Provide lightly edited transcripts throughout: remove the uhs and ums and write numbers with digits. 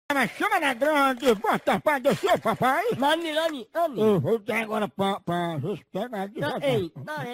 Mas chama na grande, bota pra descer, papai. Nani. Eu vou dar agora pra gente pegar de Ei,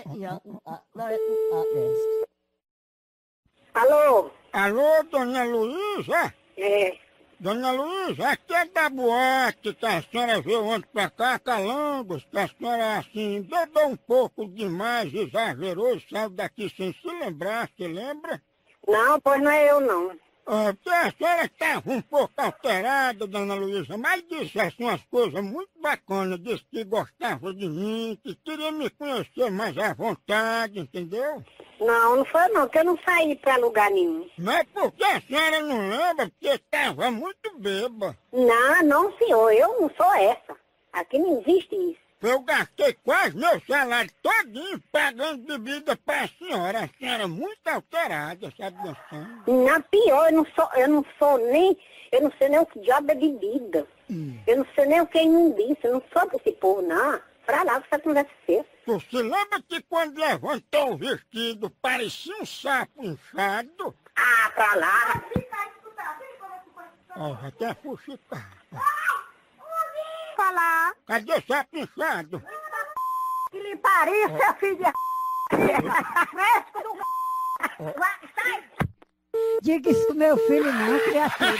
Alô? Alô, dona Luísa? É. Dona Luísa, aqui é da boate que a senhora veio ontem pra cá, Calangos, que a senhora, assim, bebeu um pouco demais, exagerou e saiu daqui sem se lembrar, se lembra? Não, pois não é eu não. Porque a senhora estava um pouco alterada, dona Luísa, mas disse assim umas coisas muito bacanas, disse que gostava de mim, que queria me conhecer mais à vontade, entendeu? Não foi não, que eu não saí pra lugar nenhum. Mas porque a senhora não lembra, porque estava muito bêbada. Não, senhor, eu não sou essa. Aqui não existe isso. Eu gastei quase meu salário todinho pagando bebida pra senhora. A senhora é muito alterada, sabe dançando? Na pior, eu não sei nem o que diabo é bebida. Eu não sei nem o que é imundícia, eu não sou desse povo, não. Pra lá você conversa feia. Tu se lembra que quando levantou o vestido parecia um sapo inchado? Ah, pra lá. Ó, até fuxicar. Falar. Cadê o sapo inchado? Que lhe pariu, seu filho de fresco do sai. Diga isso pro meu filho não, criatura.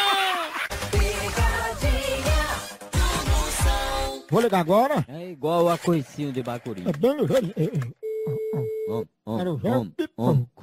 Vou ligar agora? É igual a coicinho de bacuri. É bem ligeiro. Quero ver o pipoco.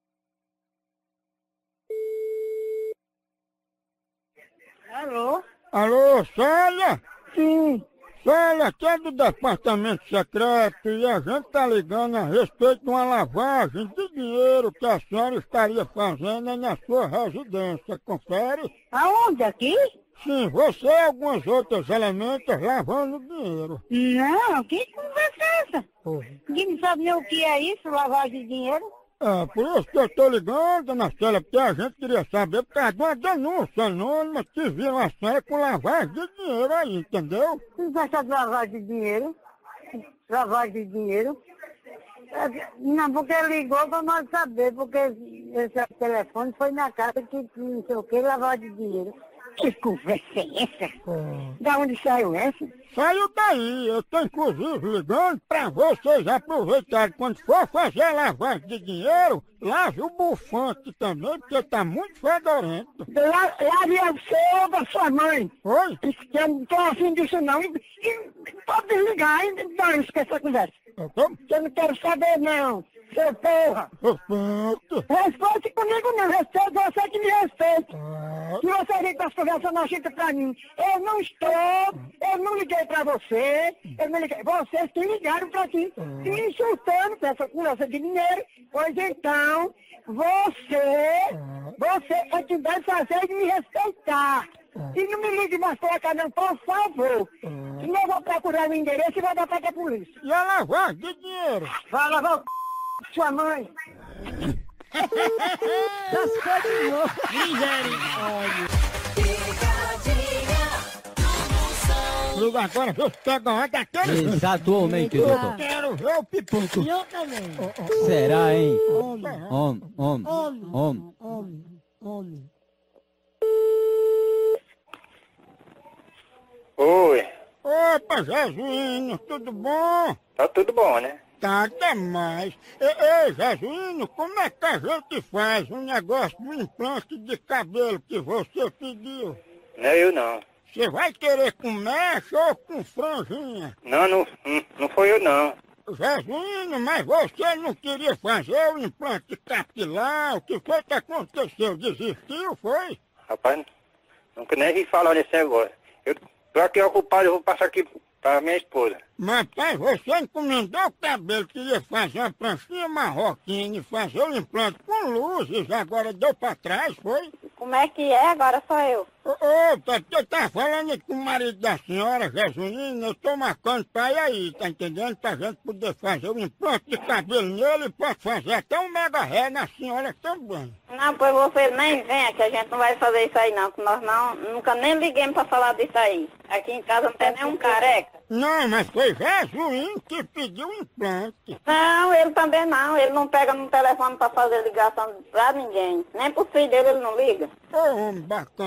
Alô? Alô, Célia? Sim. Célia, aqui é do departamento secreto e a gente tá ligando a respeito de uma lavagem de dinheiro que a senhora estaria fazendo aí na sua residência. Confere? Aonde? Aqui? Sim, você e alguns outros elementos lavando dinheiro. Não, que conversa é essa? Porra. Ninguém não sabe nem o que é isso, lavagem de dinheiro. É, por isso que eu tô ligando, dona Célia, porque a gente queria saber por causa de uma denúncia anônima que viram a senhora com lavagem de dinheiro aí, entendeu? Não vai de lavagem de dinheiro? Lavagem de dinheiro? Não, porque ligou para nós saber, porque esse telefone foi na casa que não sei o que, lavagem de dinheiro. Que conversa é essa? Da onde saiu essa? Saiu daí, eu tô inclusive ligando pra vocês aproveitarem quando for fazer a lavagem de dinheiro, lave o bufante também, porque tá muito fedorento. Lave o seu da sua mãe. Oi? Eu não tô afim disso não. E pode desligar, hein? Não, esqueça essa conversa. Eu tô? Eu não quero saber não, seu porra. Bufante. Respeite comigo não, respeite você que me respeita. Se você vem com as conversas nojentas pra mim, eu não liguei pra você, eu não liguei, vocês que ligaram pra ti, me insultando com essa conversa de dinheiro, pois então, você é que deve fazer de me respeitar. E não me ligue mais pra cá não, por favor. Senão eu vou procurar o endereço e vou dar pra a polícia. E a lavagem de dinheiro? Vai lavar o sua mãe. Lascou de novo. Liga agora, vê se pega uma daquele. Exatamente, doutor. Quero ver o pipoco. E eu também. Será, hein? Homem. Oi, Opa, Jesuíno, tudo bom? tá tudo bom, né? Tá demais. Ei, Jesuíno, como é que a gente faz um negócio do implante de cabelo que você pediu? Não é eu não. Você vai querer com mecha ou com franjinha? Não foi eu não. Jesuíno, mas você não queria fazer o implante capilar? O que foi que aconteceu? Desistiu, foi? Rapaz, nunca nem vi falar nesse negócio. Eu tô aqui ocupado, eu vou passar aqui pra minha esposa. Mas, pai, você encomendou o cabelo, queria fazer uma pranchinha marroquina e fazer o implante com luzes, agora deu pra trás, foi? Como é que é? Agora sou eu. Opa, você tá falando aí com o marido da senhora, Jesuína, eu tô marcando pra ir aí, tá entendendo? Pra gente poder fazer o implante de cabelo nele e pode fazer até um mega ré na senhora também. Não, pois você nem venha, que a gente não vai fazer isso aí não, que nós nunca nem liguemos pra falar disso aí. Aqui em casa não tem nenhum careca. Não, mas foi Jesuíno que pediu o implante. Não, ele também não. Ele não pega no telefone pra fazer ligação pra ninguém. Nem pro filho dele ele não liga. Ô, homem bacana. Mas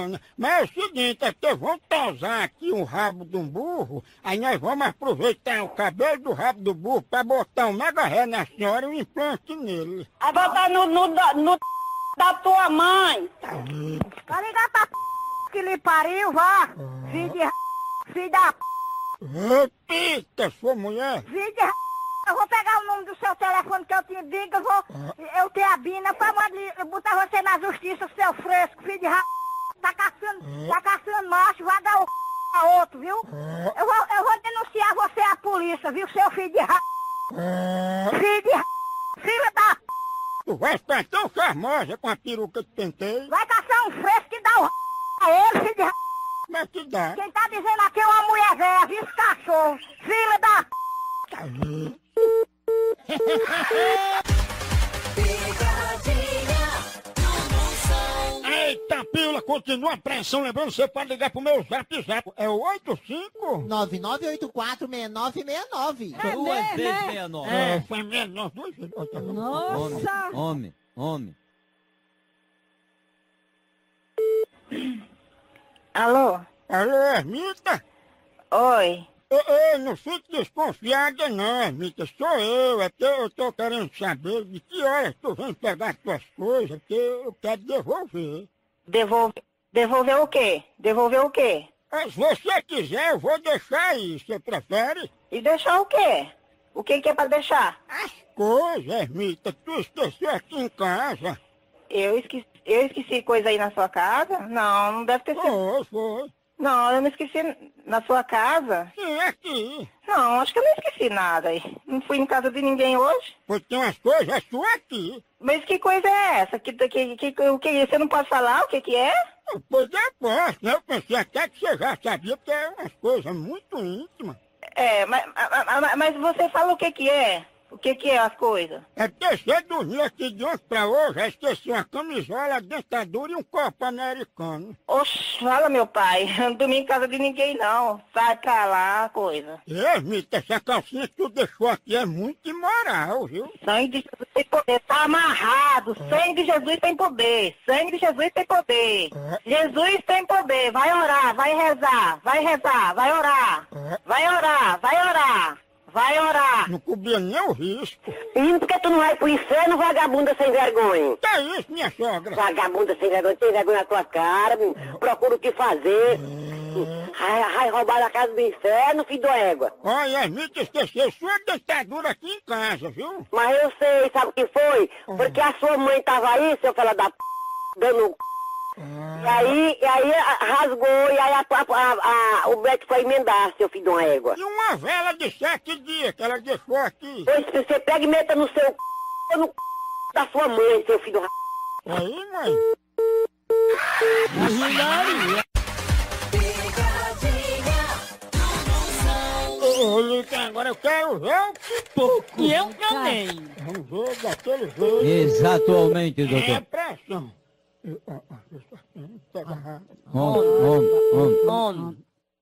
é o seguinte, é que vão tosar aqui o rabo de um burro, aí nós vamos aproveitar o cabelo do rabo do burro pra botar um mega ré na senhora e um implante nele. Vai botar no da tua mãe. Vai ligar pra que lhe pariu, vá. Filho de filho da Repita, sua mulher. filho de eu vou pegar o número do seu telefone que eu te digo, eu tenho a Bina pra botar você na justiça, seu fresco, filho de tá caçando macho, vai dar o a outro, viu? Eu vou denunciar você à polícia, viu, seu filho de filho de filho da Tu vai ficar tão charmosa com a peruca que pentei. vai caçar um fresco e dá o a ele, filho de Como é que dá? Quem tá dizendo aqui é uma mulher velha, viu, esse cachorro, filho da Eita, pila, continua a pressão. Lembrando, você pode ligar pro meu zap. É o 85? 99846969. Duas vezes 69. Foi menos duas vezes. Nossa! Homem. Alô? Alô, Ermita? Oi. Ei, não fique desconfiada não, Ermita. Sou eu. É que eu tô querendo saber de que horas tu vem pegar tuas coisas, que eu quero devolver. Devolver o quê? Devolver o quê? Se você quiser, eu vou deixar aí. Você prefere? E deixar o quê? O que é pra deixar? As coisas, Ermita. Tu esqueceu aqui em casa. Eu esqueci coisa aí na sua casa? Não, não deve ter sido. Foi. Não, eu não esqueci na sua casa. Sim, aqui. Não, acho que eu não esqueci nada aí. Não fui em casa de ninguém hoje. Pois tem umas coisas suas aqui. Mas que coisa é essa? O que é? Você não pode falar o que é? Pois eu posso, né? Eu pensei até que você já sabia, porque é umas coisas muito íntimas. É, mas você fala o que é? O que é as coisas? É porque você dormiu aqui de ontem pra hoje, aí esqueci uma camisola, a dentadura e um copo americano. Oxe, fala meu pai, eu não dormi em casa de ninguém não. Sai pra lá, coisa. Ermita, essa calcinha que tu deixou aqui é muito imoral, viu? Sangue de Jesus tem poder, tá amarrado. Sangue de Jesus tem poder. Sangue de Jesus tem poder. Jesus tem poder. Vai orar, vai rezar, vai orar. Vai orar, vai orar. Vai orar. Não cobria nem o risco. E por que tu não vai pro inferno, vagabunda sem vergonha? Que é isso, minha sogra? Vagabunda sem vergonha, tem vergonha na tua cara, procura o que fazer. Vai roubar a casa do inferno, filho da égua. Olha, Ermita esqueceu sua dentadura aqui em casa, viu? Mas eu sei, sabe o que foi? Porque a sua mãe tava aí, seu fela da dando E aí rasgou, e aí o Beto foi emendar, seu filho de uma égua. E uma vela de 7 dias que ela deixou aqui. Pois você pega e meta no seu no da sua mãe, seu filho do Aí, mãe. Olha, agora eu quero ver um pipoco. E eu também. Vamos ver daquele jeito. Exatamente, É doutor. pressão. Homem.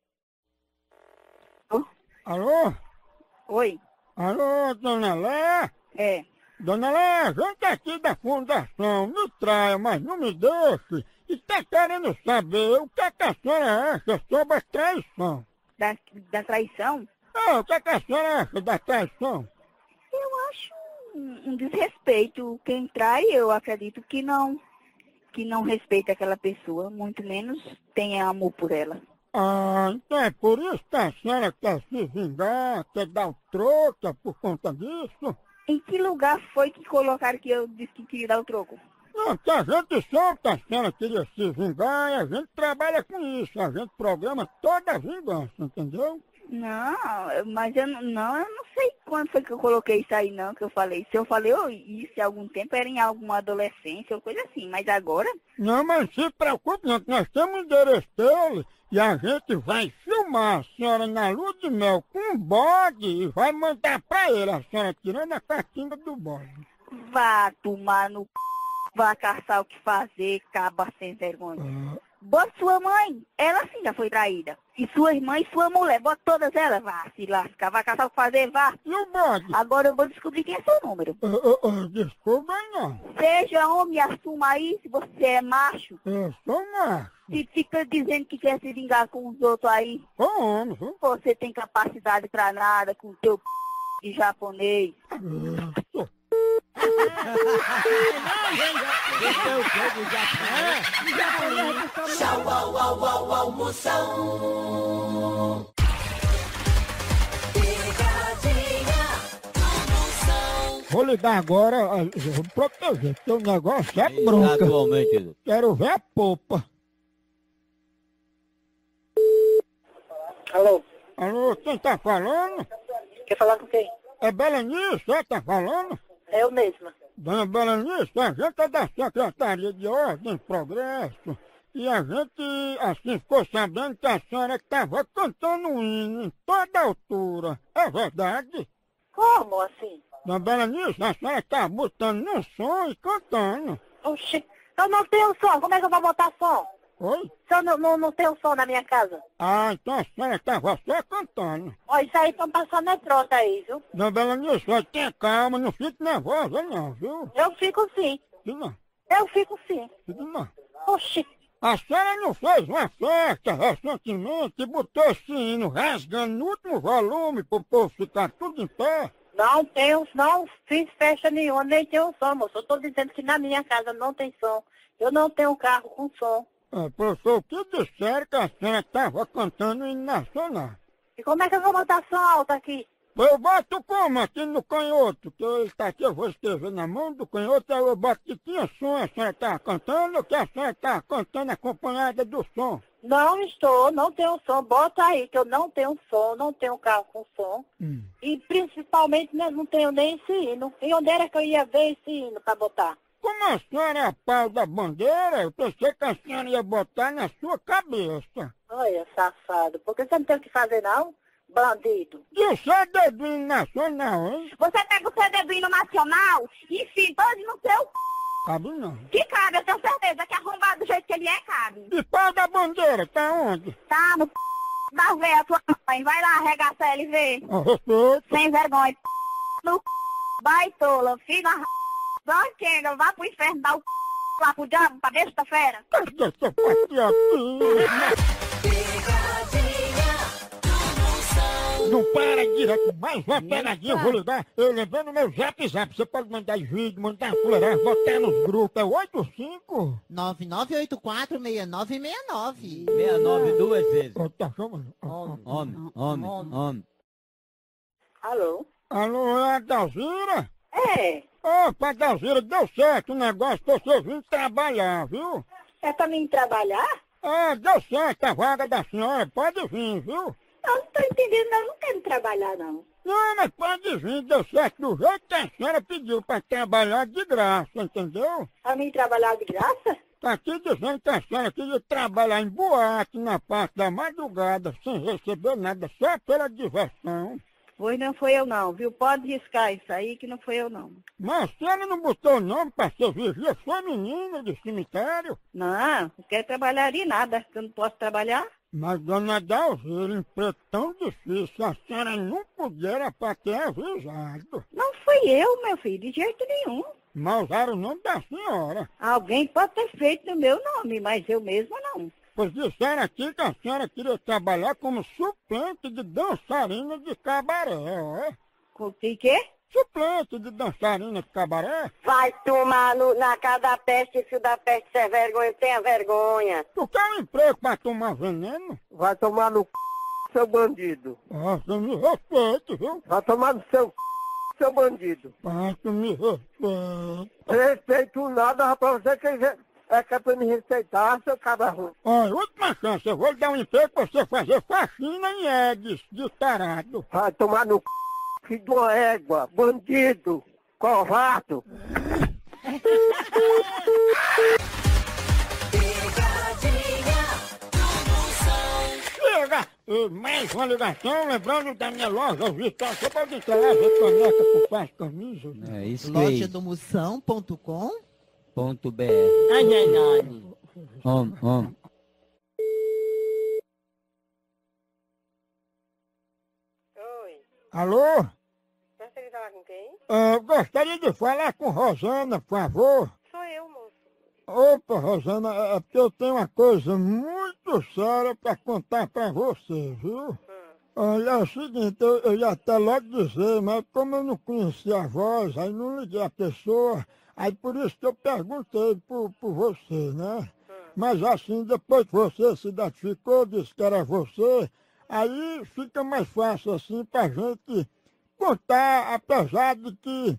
Alô? Oi, Alô, dona Lé? é. Dona Lé, a gente aqui da fundação me traia, mas não me deixe. E tá querendo saber o que a senhora acha sobre a traição. Da traição? O que a senhora acha da traição? Eu acho um desrespeito. Quem trai, eu acredito que não respeita aquela pessoa, muito menos tem amor por ela. Então é por isso que a senhora quer se vingar, quer dar o troco por conta disso? Em que lugar foi que colocaram que eu disse que queria dar o troco? Não, que a gente soube que a senhora queria se vingar e a gente trabalha com isso, a gente programa toda a vingança, entendeu? Não, mas eu não sei quando foi que eu coloquei isso aí não, que eu falei. Se eu falei isso há algum tempo, era em alguma adolescência ou coisa assim, mas agora... Não, mas se preocupe não, que nós temos o endereço dele e a gente vai filmar a senhora na lua de mel com um bode e vai mandar pra ele, a senhora tirando a catinga do bode. Vá tomar no c... Vá caçar o que fazer, caba sem vergonha. Bota sua mãe, ela sim já foi traída. E sua irmã e sua mulher, bota todas elas, vá se lascar, vai caçar o que fazer, vá. E o bode? Agora eu vou descobrir quem é seu número. Desculpa não. Seja homem, assuma aí, se você é macho. Eu sou macho. que fica dizendo que quer se vingar com os outros aí. Ô, homem, viu? Você tem capacidade pra nada com o teu de japonês. Tchau, au, au, au, almoção. Picadinha do Moção. Vou ligar agora, vou proteger, porque o negócio é bronca. Atualmente. Quero ver a polpa. Alô, Alô, quem tá falando? quer falar com quem? É Belenice, tá falando? É eu mesma. Dona Belenice, a gente é da Secretaria de Ordem e Progresso. E a gente, assim, ficou sabendo que a senhora estava cantando um hino em toda altura. É verdade? Como assim? Dona Belenice, a senhora está botando no som e cantando. Oxi, eu não tenho som, como é que eu vou botar som? Oi? Se eu não tenho som na minha casa. Ah, então a senhora estava só cantando. Ó, isso aí estão passando é trota aí, viu? Dona Belenice, olha, tenha calma, não fique nervosa não, viu? Eu fico sim, Fique não, eu fico sim. fique não. Oxi, A senhora não fez uma festa recentemente e botou esse hino rasgando no último volume pro povo ficar tudo em pé? não fiz festa nenhuma, nem tenho som, moço. Eu tô dizendo que na minha casa não tem som. Eu não tenho carro com som. Professor, o que disseram que a senhora estava cantando hino nacional? E como é que eu vou botar som alto aqui? Eu boto como aqui no canhoto, que ele está aqui, eu vou escrever na mão do canhoto, aí eu boto que tinha som, a senhora estava cantando, ou que a senhora estava cantando acompanhada do som? Não tenho som. Bota aí que eu não tenho som, não tenho carro com som. E principalmente né, não tenho nem esse hino. E onde era que eu ia ver esse hino pra botar? Como a senhora é a pau da bandeira, eu pensei que a senhora ia botar na sua cabeça. Olha, safado, porque você não tem o que fazer não? Bandido. E o seu dedinho nacional, hein? Você pega o seu dedo hino nacional e enfia todo no seu Cabe não. que cabe, eu tenho certeza que arrombado do jeito que ele é, cabe. E pau da bandeira, tá onde? Tá no da véia, tua mãe. Vai lá, arregaça ela e vê. A respeito. Sem vergonha. No baitola, filho da banqueira, vá pro inferno, dá o lá pro diabo, pra besta fera. Cadê essa patriatinha? Picadinha do Moção. Não para direto, mais uma pegadinha, eu vou ligar. Eu lembrando meu zap, você pode mandar vídeo, mandar fuleirar, botar nos grupos, é 85? 99846969. 69 duas vezes. Tá chamando. Homem. Alô? Alô, é a Dalzira? É, Opa, Dalzira, deu certo o negócio pra você vir trabalhar, viu? é pra mim trabalhar? Deu certo a vaga da senhora, pode vir, viu? Eu não tô entendendo, eu não quero trabalhar não. Não, mas pode vir, deu certo do jeito que a senhora pediu pra trabalhar de graça, entendeu? Pra mim trabalhar de graça? Tá aqui dizendo que a senhora queria trabalhar em boate na parte da madrugada, sem receber nada, só pela diversão. Pois não foi eu não, viu? Pode riscar isso aí que não foi eu não. Mas a senhora não botou o nome pra ser vigia feminina de cemitério? Não quero trabalhar de nada, que eu não posso trabalhar. Mas, dona Dalzira, emprego tão difícil, a senhora não podia era pra ter avisado. Não fui eu, meu filho, de jeito nenhum. Mas usaram o nome da senhora. Alguém pode ter feito no meu nome, mas eu mesma não. Pois disseram aqui que a senhora queria trabalhar como suplente de dançarina de cabaré, ó. O quê? Suplente de dançarina de cabaré? Vai tomar na casa da peste, filho da peste, você é vergonha, tenha vergonha. Tu quer um emprego pra tomar veneno? Vai tomar no seu bandido. Você me respeite, viu? Vai tomar no seu seu bandido. Tu me respeite. Respeito nada, rapaz, você que é pra me respeitar, seu cabra ruim. Olha, última chance, eu vou lhe dar um emprego pra você fazer faxina em Edis, de tarado. Vai tomar no filho de uma égua, bandido, covarde. Picadinha do Moção. Chega! Mais uma ligação, lembrando da minha loja virtual. Você pode entrar lá, ver caneca com faz camisa. É isso Loja aí. do Moção.com. Ponto BR. Ai, ai, ai. Homem. Oi, Alô? gostaria de falar com quem? Eu gostaria de falar com Rosana, por favor. Sou eu, moço. Opa, Rosana, é porque eu tenho uma coisa muito séria pra contar pra você, viu? Olha, é o seguinte, eu ia até logo dizer, mas como eu não conhecia a voz, aí não liguei a pessoa, aí por isso que eu perguntei por você, né? Mas assim, depois que você se identificou, disse que era você, aí fica mais fácil assim pra gente contar, apesar de que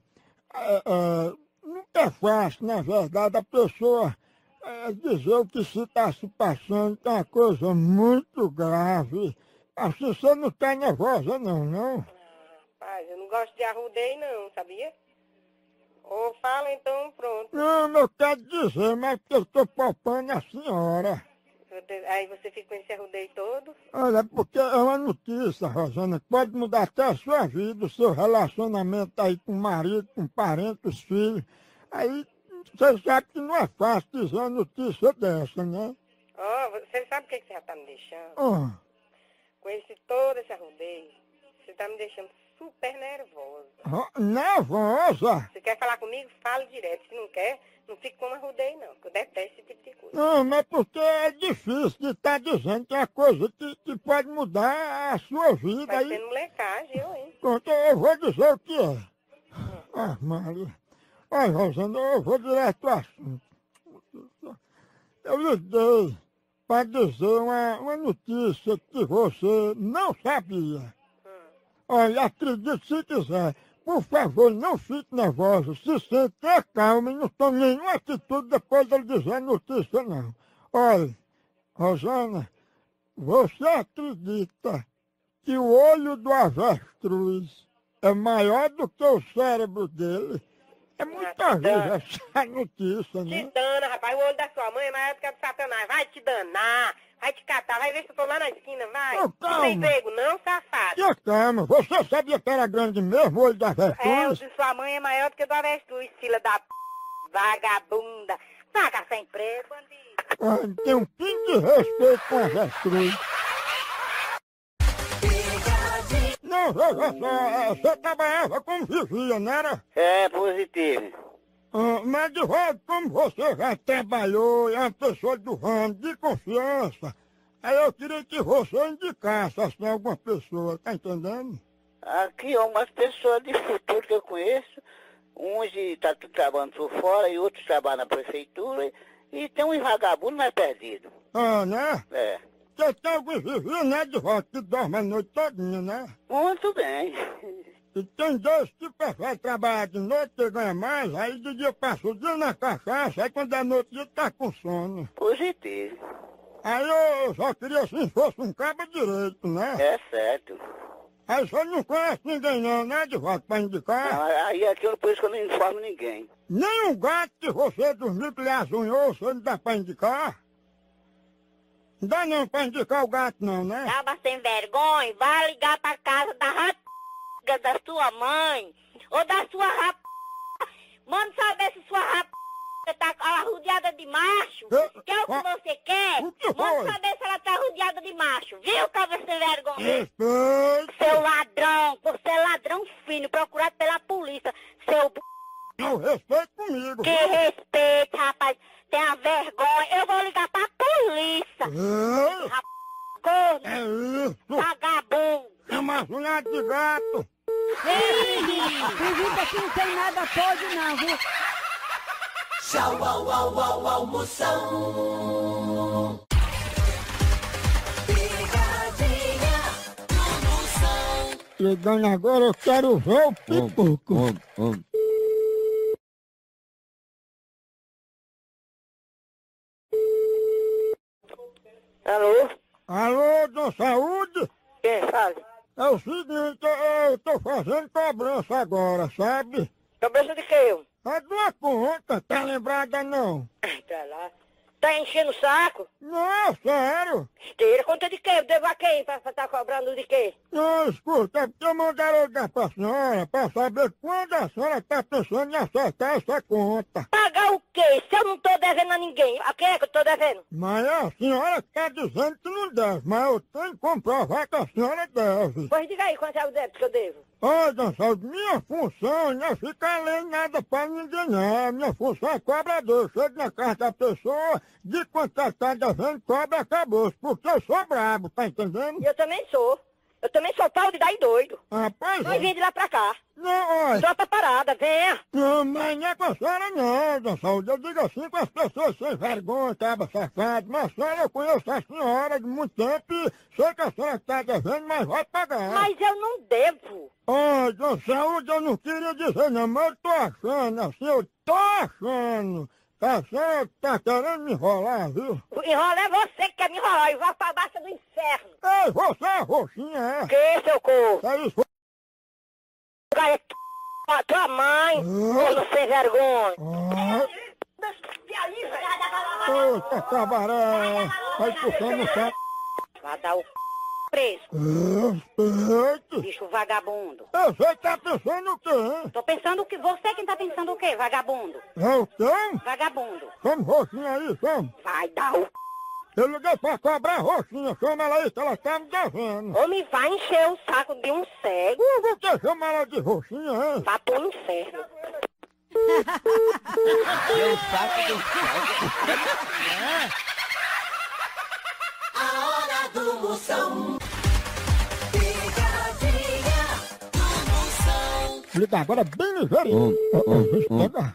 nunca é fácil, na verdade, a pessoa dizer o que se está se passando, que é uma coisa muito grave. Assim, você não está nervosa não, não? Rapaz, eu não gosto de arrudeio não, sabia? Ou fala então, pronto. Não, eu quero dizer, mas porque eu estou poupando a senhora. Aí você fica com esse arrudeio todo. Olha, porque é uma notícia, Rosana, que pode mudar até a sua vida, o seu relacionamento aí com o marido, com o parente, os filhos. Aí, você sabe que não é fácil dizer uma notícia dessa, né? Ó, você sabe o que você já tá me deixando? Oh. Com todo esse arrudeio, você tá me deixando super nervosa. Nervosa? Se quer falar comigo, fale direto. Se não quer, não fique com arrudeio não, porque eu detesto esse tipo de coisa. Não, mas porque é difícil de estar dizendo que é uma coisa que pode mudar a sua vida. Vai Aí, sendo molecagem, hein? pronto, eu vou dizer o que é. Ah, Maria. Olha, Rosana, eu vou direto ao assunto. Eu liguei para dizer uma notícia que você não sabia. Olha, acredite se quiser. Por favor, não fique nervosa. Se sente, tenha calma e não tome nenhuma atitude depois dele dizer a notícia, não. Olha, Rosana, você acredita que o olho do avestruz é maior do que o cérebro dele? É muita vezes essa notícia, né? Te dana, rapaz. O olho da sua mãe é maior do que o do Satanás. Vai te danar. Vai te catar. Vai ver se eu tô lá na esquina, vai. Ô, Não calma. tem emprego não, safado. Tenha calma. Você sabia que era grande mesmo o olho do É, o avestruz? de sua mãe é maior do que o do avestruz, filha da vagabunda. Saca sem emprego, bandido. Tem um pingo de respeito com o avestruz. Não, veja só, você trabalhava como vigia, não era? É positivo. Mas de volta, como você já trabalhou, é uma pessoa do ramo, de confiança, aí eu queria que você indicasse assim, alguma pessoa, tá entendendo? Aqui é umas pessoas de futuro que eu conheço. Uns tá tudo trabalhando por fora e outros trabalham na prefeitura. E tem uns vagabundos mais perdidos. Ah, né? É. Porque tem alguns vizinhos, né, de volta, que dormem a noite todinha, né? Muito bem. E tem dois que preferem trabalhar de noite, que ganha mais, aí de dia passa o dia na cachaça, aí quando é noite dia tá com sono. Positivo. Aí eu só queria assim, se fosse um cabo direito, né? É certo. Aí você não conhece ninguém não, né, de volta pra indicar? Não, aí aqui por isso que eu não informo ninguém. Nem um gato que você dormiu que lhe azunhou, você não dá pra indicar? Não dá não pra indicar o gato não, né? Tava sem vergonha, vai ligar pra casa da rapaz da sua mãe, ou da sua rapaz. Manda saber se sua rapaz tá arrodeada de macho, que é o que você quer. O que foi? Manda saber se ela tá arrodeada de macho, viu, tava sem vergonha? Respeito! Seu ladrão, você é ladrão fino, procurado pela polícia, seu Não, respeito comigo! Que respeito, rapaz, tenha vergonha, eu vou ligar pra polícia. Ei, Corno, é isso! vagabundo. É uma azunhada de gato! Acredita que não tem nada pode não, viu? Tchau, au, au, au, almoção. Pegadinha do Moção. Chegando agora, eu quero ver o pipoco! Alô? Alô, Dom Saúde? Quem fala? É o seguinte, eu tô fazendo cobrança agora, sabe? Cabeça de quê? É de uma conta, tá lembrada não? Tá lá. Tá enchendo o saco? Não, sério. Esteira, conta de quê? Eu devo a quem pra tá cobrando de quê? Não, escuta, é porque mandaram eu dar pra senhora pra saber quando a senhora tá pensando em acertar essa conta. Pagar o quê? Se eu não tô devendo a ninguém, a quem é que eu tô devendo? Mas a senhora tá dizendo que não deve, mas eu tenho que comprovar que a senhora deve. Pois diga aí quanto é o débito que eu devo. Ô, Dona Saúde, minha função não é ficar lendo nada pra ninguém, não. Minha função é cobrador. Chego na casa da pessoa, de quanto ela tá devendo, cobra, acabou. Porque eu sou brabo, tá entendendo? E eu também sou. Eu também sou pau de dar e doido. Ah, pois Vai é. vir de lá pra cá. Não, olha. Tropa parada, venha. Não, mas não é com a senhora não, Dona Saúde. Eu digo assim com as pessoas sem vergonha, caba safado. Mas a senhora, eu conheço a senhora de muito tempo e sei que a senhora tá devendo, mas vai pagar. Mas eu não devo. Ô, Dona Saúde, eu não queria dizer não, mas eu tô achando, assim, eu tô achando. A senhora tá querendo me enrolar, viu? O enrola é você que quer me enrolar e vai pra baixa do inferno. Ei, você é roxinha, é? Que, seu corpo? É isso. Cara, é a tua mãe, quando sem vergonha. Eita, cabaré. Vai puxando o saco. Vai dar o preso, Respeite. bicho vagabundo. Você tá pensando o quê, hein? Tô pensando que você quem tá pensando o quê, vagabundo? É o quê? Vagabundo. Chama roxinha aí, chama. Vai dar o... Eu liguei pra cobrar roxinha, chama ela aí, que ela tá me devendo. Homem vai encher o saco de um cego, Por que você chama ela de roxinha, hein? vai pro inferno. Eu saco do A hora do Moção. Picadinha do Moção. Liga agora bem ligeirinho. Pega.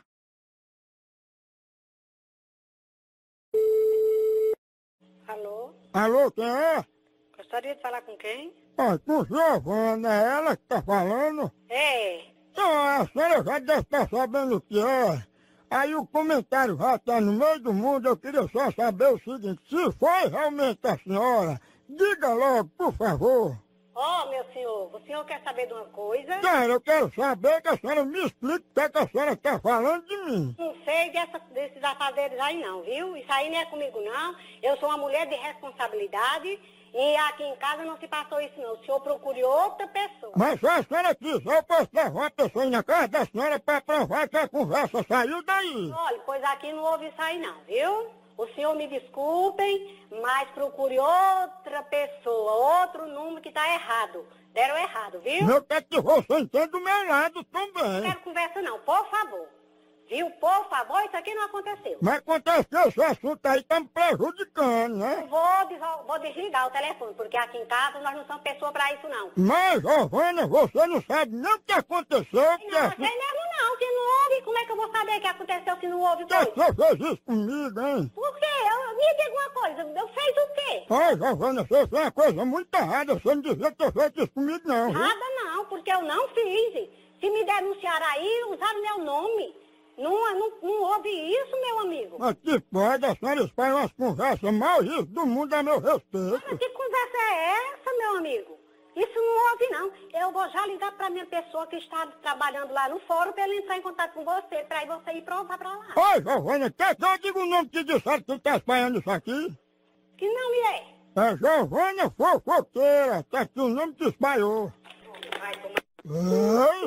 Alô? Alô, quem é? Gostaria de falar com quem? Ah, com Giovana, é ela que tá falando? É. Não, a senhora já deve estar sabendo o que é. Aí o comentário já está no meio do mundo, eu queria só saber o seguinte, se foi realmente a senhora, diga logo, por favor. Ó, meu senhor, o senhor quer saber de uma coisa? Cara, eu quero saber que a senhora me explique o que a senhora está falando de mim. Não sei desses afazeres aí não, viu? Isso aí não é comigo não. Eu sou uma mulher de responsabilidade e aqui em casa não se passou isso não. O senhor procure outra pessoa. Mas se a senhora quiser, eu posso levar uma pessoa aí na casa da senhora para provar que a conversa saiu daí. Olha, pois aqui não houve isso aí não, viu? O senhor me desculpem, mas procure outra pessoa, outro número que tá errado. Deram errado, viu? Eu quero que você entenda do meu lado Não também. quero conversa não, por favor. Viu? Por favor, isso aqui não aconteceu. Mas acontece que esse assunto aí tá me prejudicando, né? Eu vou desligar o telefone, porque aqui em casa nós não somos pessoa pra isso não. Mas, Giovana, você não sabe nem o que aconteceu. Não, Que você mesmo não, se não houve, como é que eu vou saber o que aconteceu se não houve coisa? você fez isso comigo, hein? Por quê? Me diga uma coisa, eu fiz o quê? Ai, Giovana, você fez uma coisa muito errada. Você não devia ter feito isso comigo, não, viu? Nada não, porque eu não fiz. Se me denunciaram aí, usaram meu nome. Não houve isso, meu amigo. Mas que pode, a senhora espalha umas conversas mal isso do mundo a meu Mas respeito. que conversa é essa, meu amigo? Isso não houve, não. Eu vou já ligar para minha pessoa que está trabalhando lá no fórum para ele entrar em contato com você, para aí você ir provar para lá. Oi, Giovana, quer que eu diga o nome que disseram que tá espalhando isso aqui? Que não me é. É Giovana Fofoqueira, tá aqui o nome que espalhou. Vai tomar. Oi?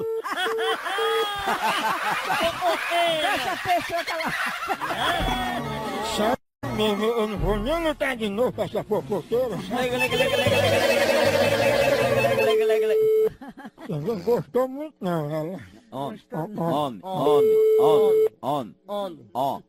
Essa pessoa que ela... Sério mesmo, eu não vou nem lutar de novo com essa fofoqueira. Você não gostou muito não, ela. Homem, homem, homem, homem, homem, ó.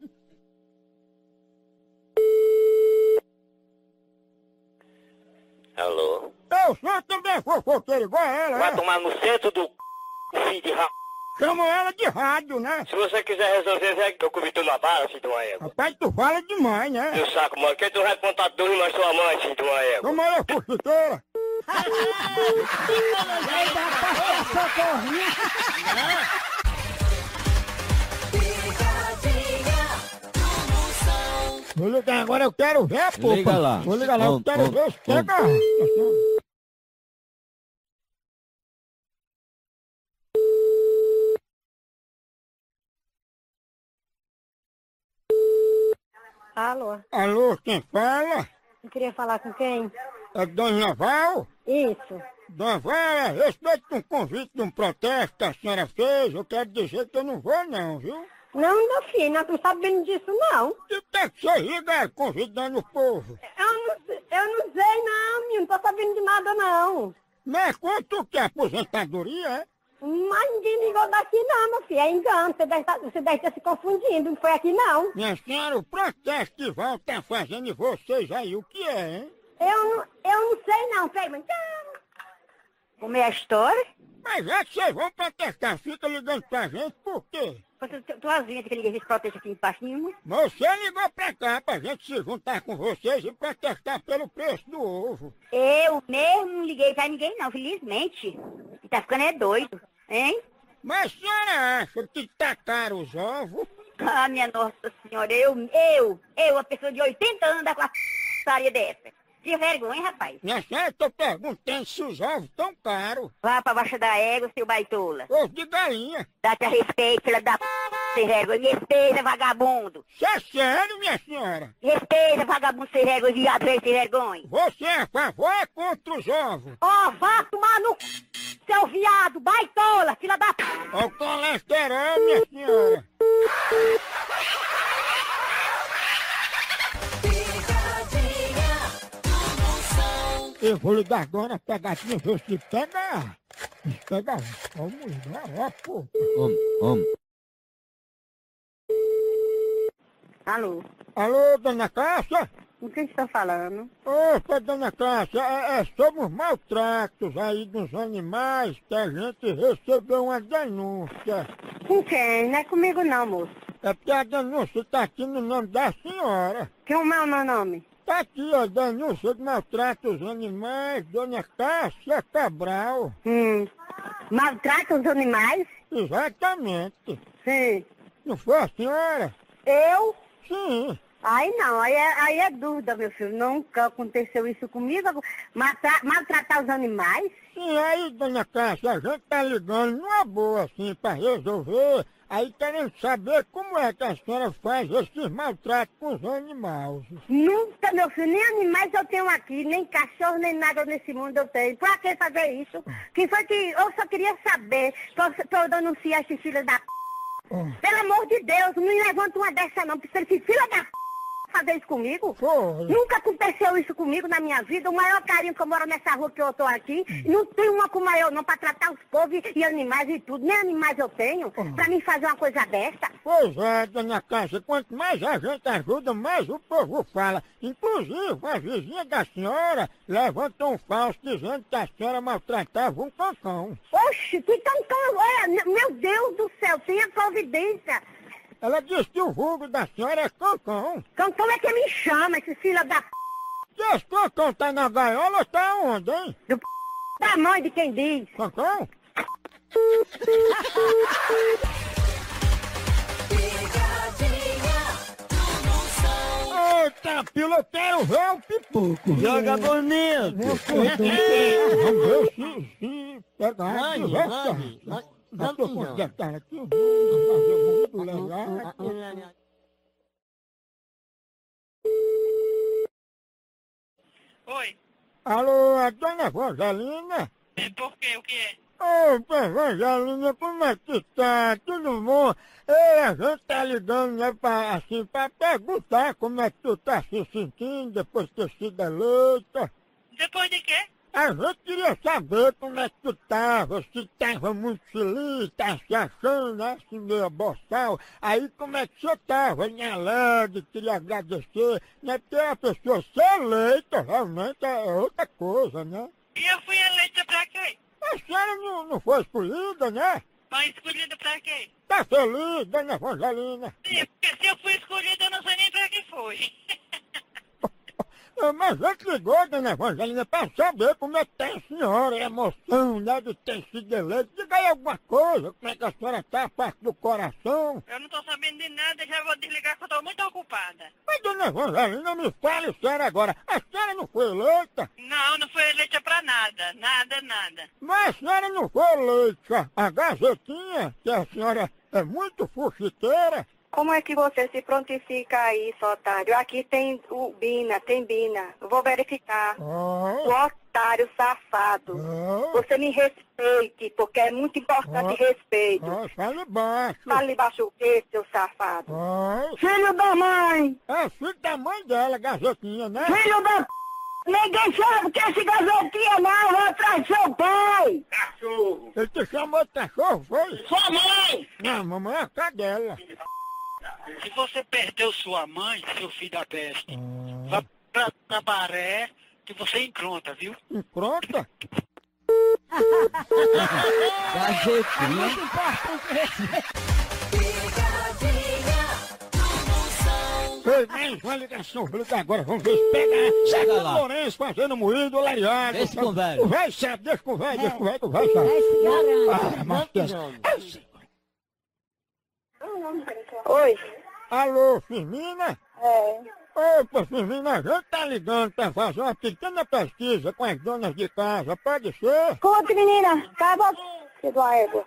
Alô? Eu sou também fofoqueiro igual a ela, Vai é? tomar no centro do filho de ra... Chamo ela de rádio, né? Se você quiser resolver, vem que eu comi na bala, filho de uma égua. Rapaz, tu fala demais, né? Seu saco, mano. Quem tu vai contar tudo, mas sua mãe, filho de uma égua. Como ela é fofoqueira. Aí dá pra socorrinha. Picadinha do Moção. Vou ligar agora, eu quero ver a popa. Liga lá. Vou ligar lá, eu quero ver se pega. Alô, Alô, quem fala? eu queria falar com quem? É Dona Val? Isso. Dona Val, a respeito de um convite de um protesto que a senhora fez, eu quero dizer que eu não vou não, viu? Não, meu filho, não tô sabendo disso, não. E por que você liga convidando o povo? Eu não sei, não, menino, não tô sabendo de nada, não. Mas quanto que é aposentadoria, é? Mas ninguém ligou daqui, não, meu filho, é engano, você deve estar se confundindo, não foi aqui, não. Minha senhora, o protesto que Val tá fazendo em vocês aí, o que é, hein? Eu não sei, não, peraí, mas... Como é a história? Mas já que vocês vão protestar, fica ligando pra gente, por quê? Tuas vinhas que liguei esse protesto aqui embaixo nenhuma. Você ligou pra cá pra gente se juntar com vocês e protestar pelo preço do ovo. Eu mesmo não liguei pra ninguém, não, felizmente. E tá ficando doido, hein? Mas a senhora acha que tá caro os ovos? Ah, minha Nossa Senhora, eu, a pessoa de 80 anos, da com a p***aria dessa. Que vergonha, rapaz. Minha senhora, eu tô perguntando se os ovos tão caros. Vá pra baixo da égua, seu baitola. Ovo de galinha. Dá-te a respeito, filha da p***, sem vergonha. Me respeita, vagabundo. Isso é sério, minha senhora? Respeita, vagabundo sem vergonha, viado sem vergonha. Você é a favor ou é contra os ovos? Ó, vá tomar no c... seu viado, baitola, filha da p... Ó o colesterol, minha senhora. Picadinha do Moção. Eu vou lhe dar agora a pegadinha, ver se pega. Pega, ó, mulher, ó, pô. Alô, Alô, dona Cássia? com quem está falando? Opa, dona Cássia, é sobre os maltratos aí dos animais que a gente recebeu uma denúncia. Com quem? Não é comigo não, moço. É porque a denúncia tá aqui no nome da senhora. Que é o meu nome? Tá aqui a denúncia de maltrato aos animais, dona Cássia Cabral. Maltrata os animais? Exatamente. Sim. Não foi a senhora? Eu? Sim. Aí não, aí é dúvida, meu filho. Nunca aconteceu isso comigo. Maltratar os animais? Sim, aí, dona Cássia, a gente tá ligando numa boa, assim, pra resolver. Aí querendo saber como é que a senhora faz esses maltratos com os animais. Nunca, meu filho, nem animais eu tenho aqui, nem cachorro, nem nada nesse mundo eu tenho. Pra que fazer isso? Quem foi que... Eu só queria saber pra eu denunciar esse filho da p... Pelo amor de Deus, não me levanta uma dessa não, porque esse filho da p... fazer isso comigo? Foi. Nunca aconteceu isso comigo na minha vida. O maior carinho que eu moro nessa rua que eu tô aqui, não tem uma como eu não, pra tratar os povos e animais e tudo. Nem animais eu tenho, pra mim fazer uma coisa dessa. Pois é, dona Cássia, quanto mais a gente ajuda, mais o povo fala. Inclusive, a vizinha da senhora levantou um falso dizendo que a senhora maltratava um cãão. Oxe, que meu Deus do céu, tenha providência. Ela disse que o vulgo da senhora é cãão. Como é que me chama, esse filho da p... E esse cãão tá na gaiola, tá onde, hein? do p... da mãe de quem diz? Cãão? Picadinha do Moção. Eita, pila, eu quero ver o pipoco. Joga bonito. Vamos ver se pegar aqui, vai ficar. Já tô com o detalhe aqui, vou fazer muito legal. Oi, Alô, a dona Evangelina? por quê? O que é? Ô, Evangelina, como é que tá? Tudo bom? Ei, a gente tá ligando, né, pra perguntar como é que tu tá se sentindo depois de ter sido eleita. Depois de quê? A gente queria saber como é que tu tava, se tava muito feliz, tá se achando, né, assim, meio boçal. Aí como é que você tava, né, alegre, queria agradecer, né, porque a pessoa ser eleita realmente é outra coisa, né? E eu fui eleita pra quê? A senhora não foi escolhida, né? Mas escolhida pra quê? Tá feliz, dona Evangelina? Sim, porque se eu fui escolhida, eu não sei nem pra que foi. Mas a gente ligou, dona Evangelina, pra saber como é que tá a senhora, a emoção, né, de ter sido eleita. Diga aí alguma coisa, como é que a senhora tá, a parte do coração. Eu não tô sabendo de nada, já vou desligar que eu tô muito ocupada. Mas, dona Evangelina, me fale sério agora, a senhora não foi eleita? Não, não fui eleita pra nada, nada. Mas a senhora não foi eleita. A Gazetinha, que a senhora é muito fuxiteira, Como é que você se prontifica aí, seu otário? Aqui tem o Bina, tem Bina. Eu vou verificar. O otário safado. Você me respeite, porque é muito importante respeito. Fale baixo. Fale baixo o quê, seu safado? Filho da mãe! É filho da mãe dela, gazetinha, né? Filho da... Ninguém sabe que esse gazetinha não vai atrás do seu pai! Cachorro! Ele te chamou de cachorro, foi? Sua mãe! Não, mamãe é a cadela. Se você perdeu sua mãe, seu filho da peste, vá pra Tabaré que você encronta, viu? Encronta? Muito importante respeito. Picadinha do Moção. Ei, mais uma ligação, vou ligar agora, vamos ver se pega. Chega lá. Lourenço fazendo moído, lariado. Deixa com o velho. O velho sabe, deixa com o velho, deixa com o velho, que o velho sabe. Esse garante. Ah, mas Oi. alô, Firmina? É. Opa, Firmina, a gente tá ligando pra fazer uma pequena pesquisa com as donas de casa, pode ser? Conte, menina. Acaba. Filho da égua.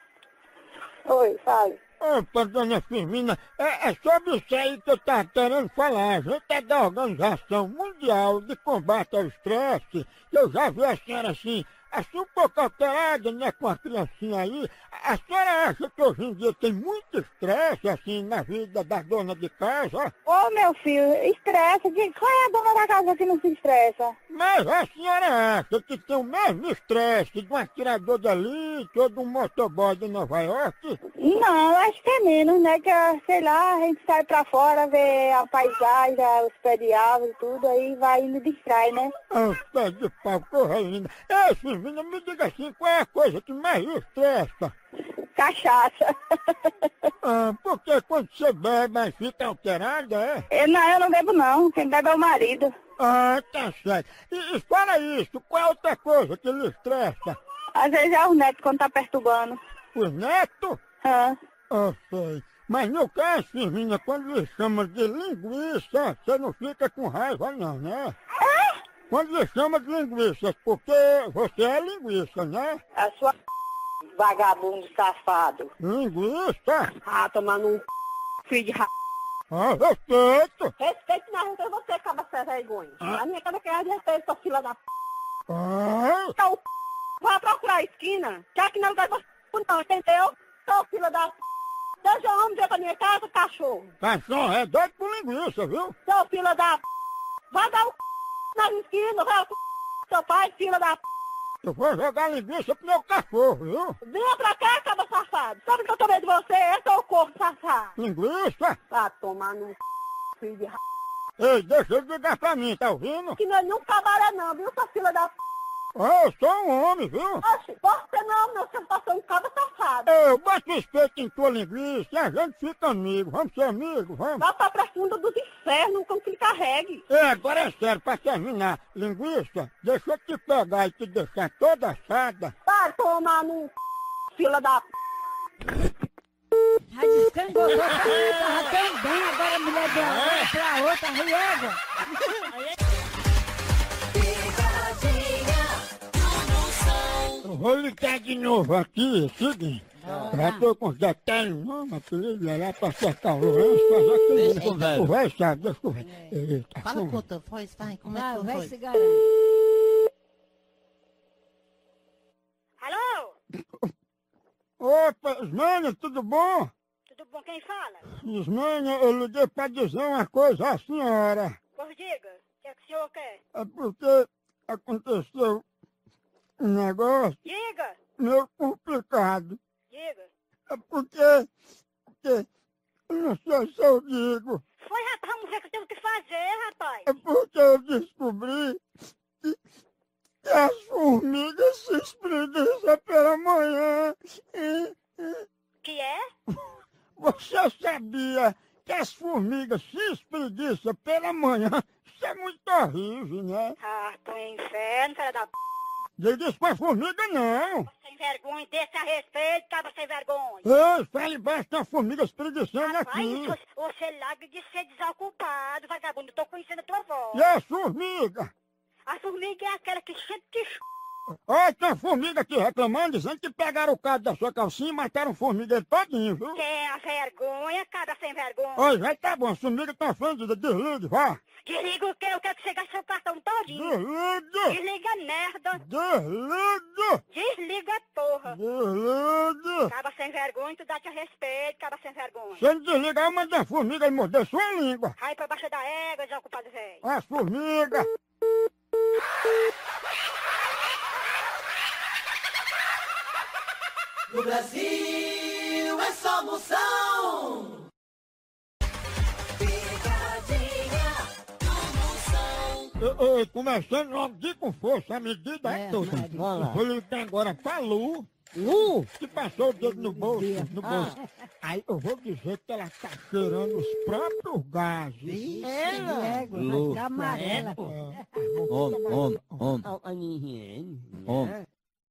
Oi, fale. Opa, dona Firmina, é sobre isso aí que eu tava querendo falar. A gente é da Organização Mundial de Combate ao Estresse. Eu já vi a senhora assim um pouco alterada, né, com a criancinha aí. A senhora acha que hoje em dia tem muito estresse, assim, na vida da dona de casa? Ô, meu filho, estressa. Qual é a dona da casa que não se estressa? Mas a senhora acha que tem o mesmo estresse de um atirador de elite ou de um motoboy de Nova York? Não, acho que é menos, né? Que, sei lá, a gente sai pra fora, vê a paisagem, os pés de árvore e tudo, aí vai indo e distrai, né? Ah, pé de pau, corra ainda. Ei, Firmina, me diga assim, qual é a coisa que mais lhe estressa? Cachaça. Ah, porque quando você bebe, aí fica alterada, é? Eu não bebo não. Quem bebe é o marido. Ah, tá certo. E fora isso, qual é outra coisa que lhe estressa? Às vezes é os netos quando tá perturbando. Os netos? Ah. Ah, sei. Mas no caso, Firmina, quando lhe chama de linguiça, você não fica com raiva não, né? Quando lhe chama de linguiça, porque você é linguiça, né? A sua vagabundo safado. Linguiça? Ah, tomando um filho de Ah, respeito. Respeito na rua, você acaba sem vergonha. A minha casa quer de respeito, sua fila da Ah, Então, vai procurar a esquina, que aqui não é lugar de você não, entendeu? Sua fila da Deixa o homem ver pra minha casa, cachorro. cachorro é doido por linguiça, viu? Sua fila da vai dar o na esquina, vai seu pai, fila da Eu vou jogar linguiça pro meu cachorro, viu? Venha pra cá, caba safado. Sabe que eu tô vendo de você? É seu corpo safado. Linguiça? Vai tomar no filho de Ei, deixa ele ligar pra mim, tá ouvindo? que nós não trabalha não, viu, sua fila da Ah, eu sou um homem, viu? Oxe, você não, meu, você passou um cabo safado. Eu boto respeito em tua linguiça e a gente fica amigo. Vamos ser amigos, vamos? Vá pra fundo dos infernos, como que ele carregue. É, agora é sério, pra terminar. Linguiça, deixa eu te pegar e te deixar toda assada. Vai tomar no fila da Já descangotou, tava tão bem, agora a mulher deu uma pra outra, riega. Picadinha do Moção. Eu vou ligar de novo aqui, é o seguinte. Já tô com os detalhes, não, mas tu liga lá pra acertar o Lourenço, fazer aquilo. Deixa com o velho. O velho sabe, deixa com o velho. Eita, Fala com outra voz, vai, como é Vai, que vai foi? se garante. Alô? Opa, Ismênia, tudo bom? Tudo bom? Quem fala? Ismênia, eu liguei pra dizer uma coisa à senhora. Pois diga, o que é que o senhor quer? É porque aconteceu um negócio Diga, meio complicado. diga. É porque eu não sei se eu digo. Foi, rapaz, vamos ver o que eu tenho que fazer, rapaz. É porque eu descobri que as formigas se espreguiçam pela manhã. Que é? Você sabia que as formigas se espreguiçam pela manhã? Isso é muito horrível, né? Ah, tô em inferno, filha da p... Diga isso pra formiga não. Sem vergonha, deixa a respeito, tava sem vergonha. Ei, fala embaixo, tem uma formiga espreguiçando Rapaz, aqui. você larga de ser desocupado, vagabundo. Eu tô conhecendo a tua voz. E as formigas? A formiga é aquela que sempre te Ó, tem uma formiga aqui reclamando, dizendo que pegaram o cabo da sua calcinha e mataram o formigueiro todinho, viu? Que é a vergonha, cara sem vergonha. Oi, já tá bom, a formiga tá ofendida, desligue, vá. Desliga o quê? Eu quero que você gaste seu cartão todinho. Desligue! Desliga merda. Desligue! Desliga porra. Desligue! Cara sem vergonha, tu dá-te a respeito, cara sem vergonha. Se ele desligar, eu mando a formiga e morder sua língua. Vai pra baixo da égua, desocupado velho. A formiga! No Brasil é só moção. Picadinha do Moção. Ei, começando logo de com força, a medida é toda. Vou ligar agora pra Lu. Lu, que passou o dedo no bolso, Aí eu vou dizer que ela tá cheirando os próprios gases. Lu. Amarela. Homem.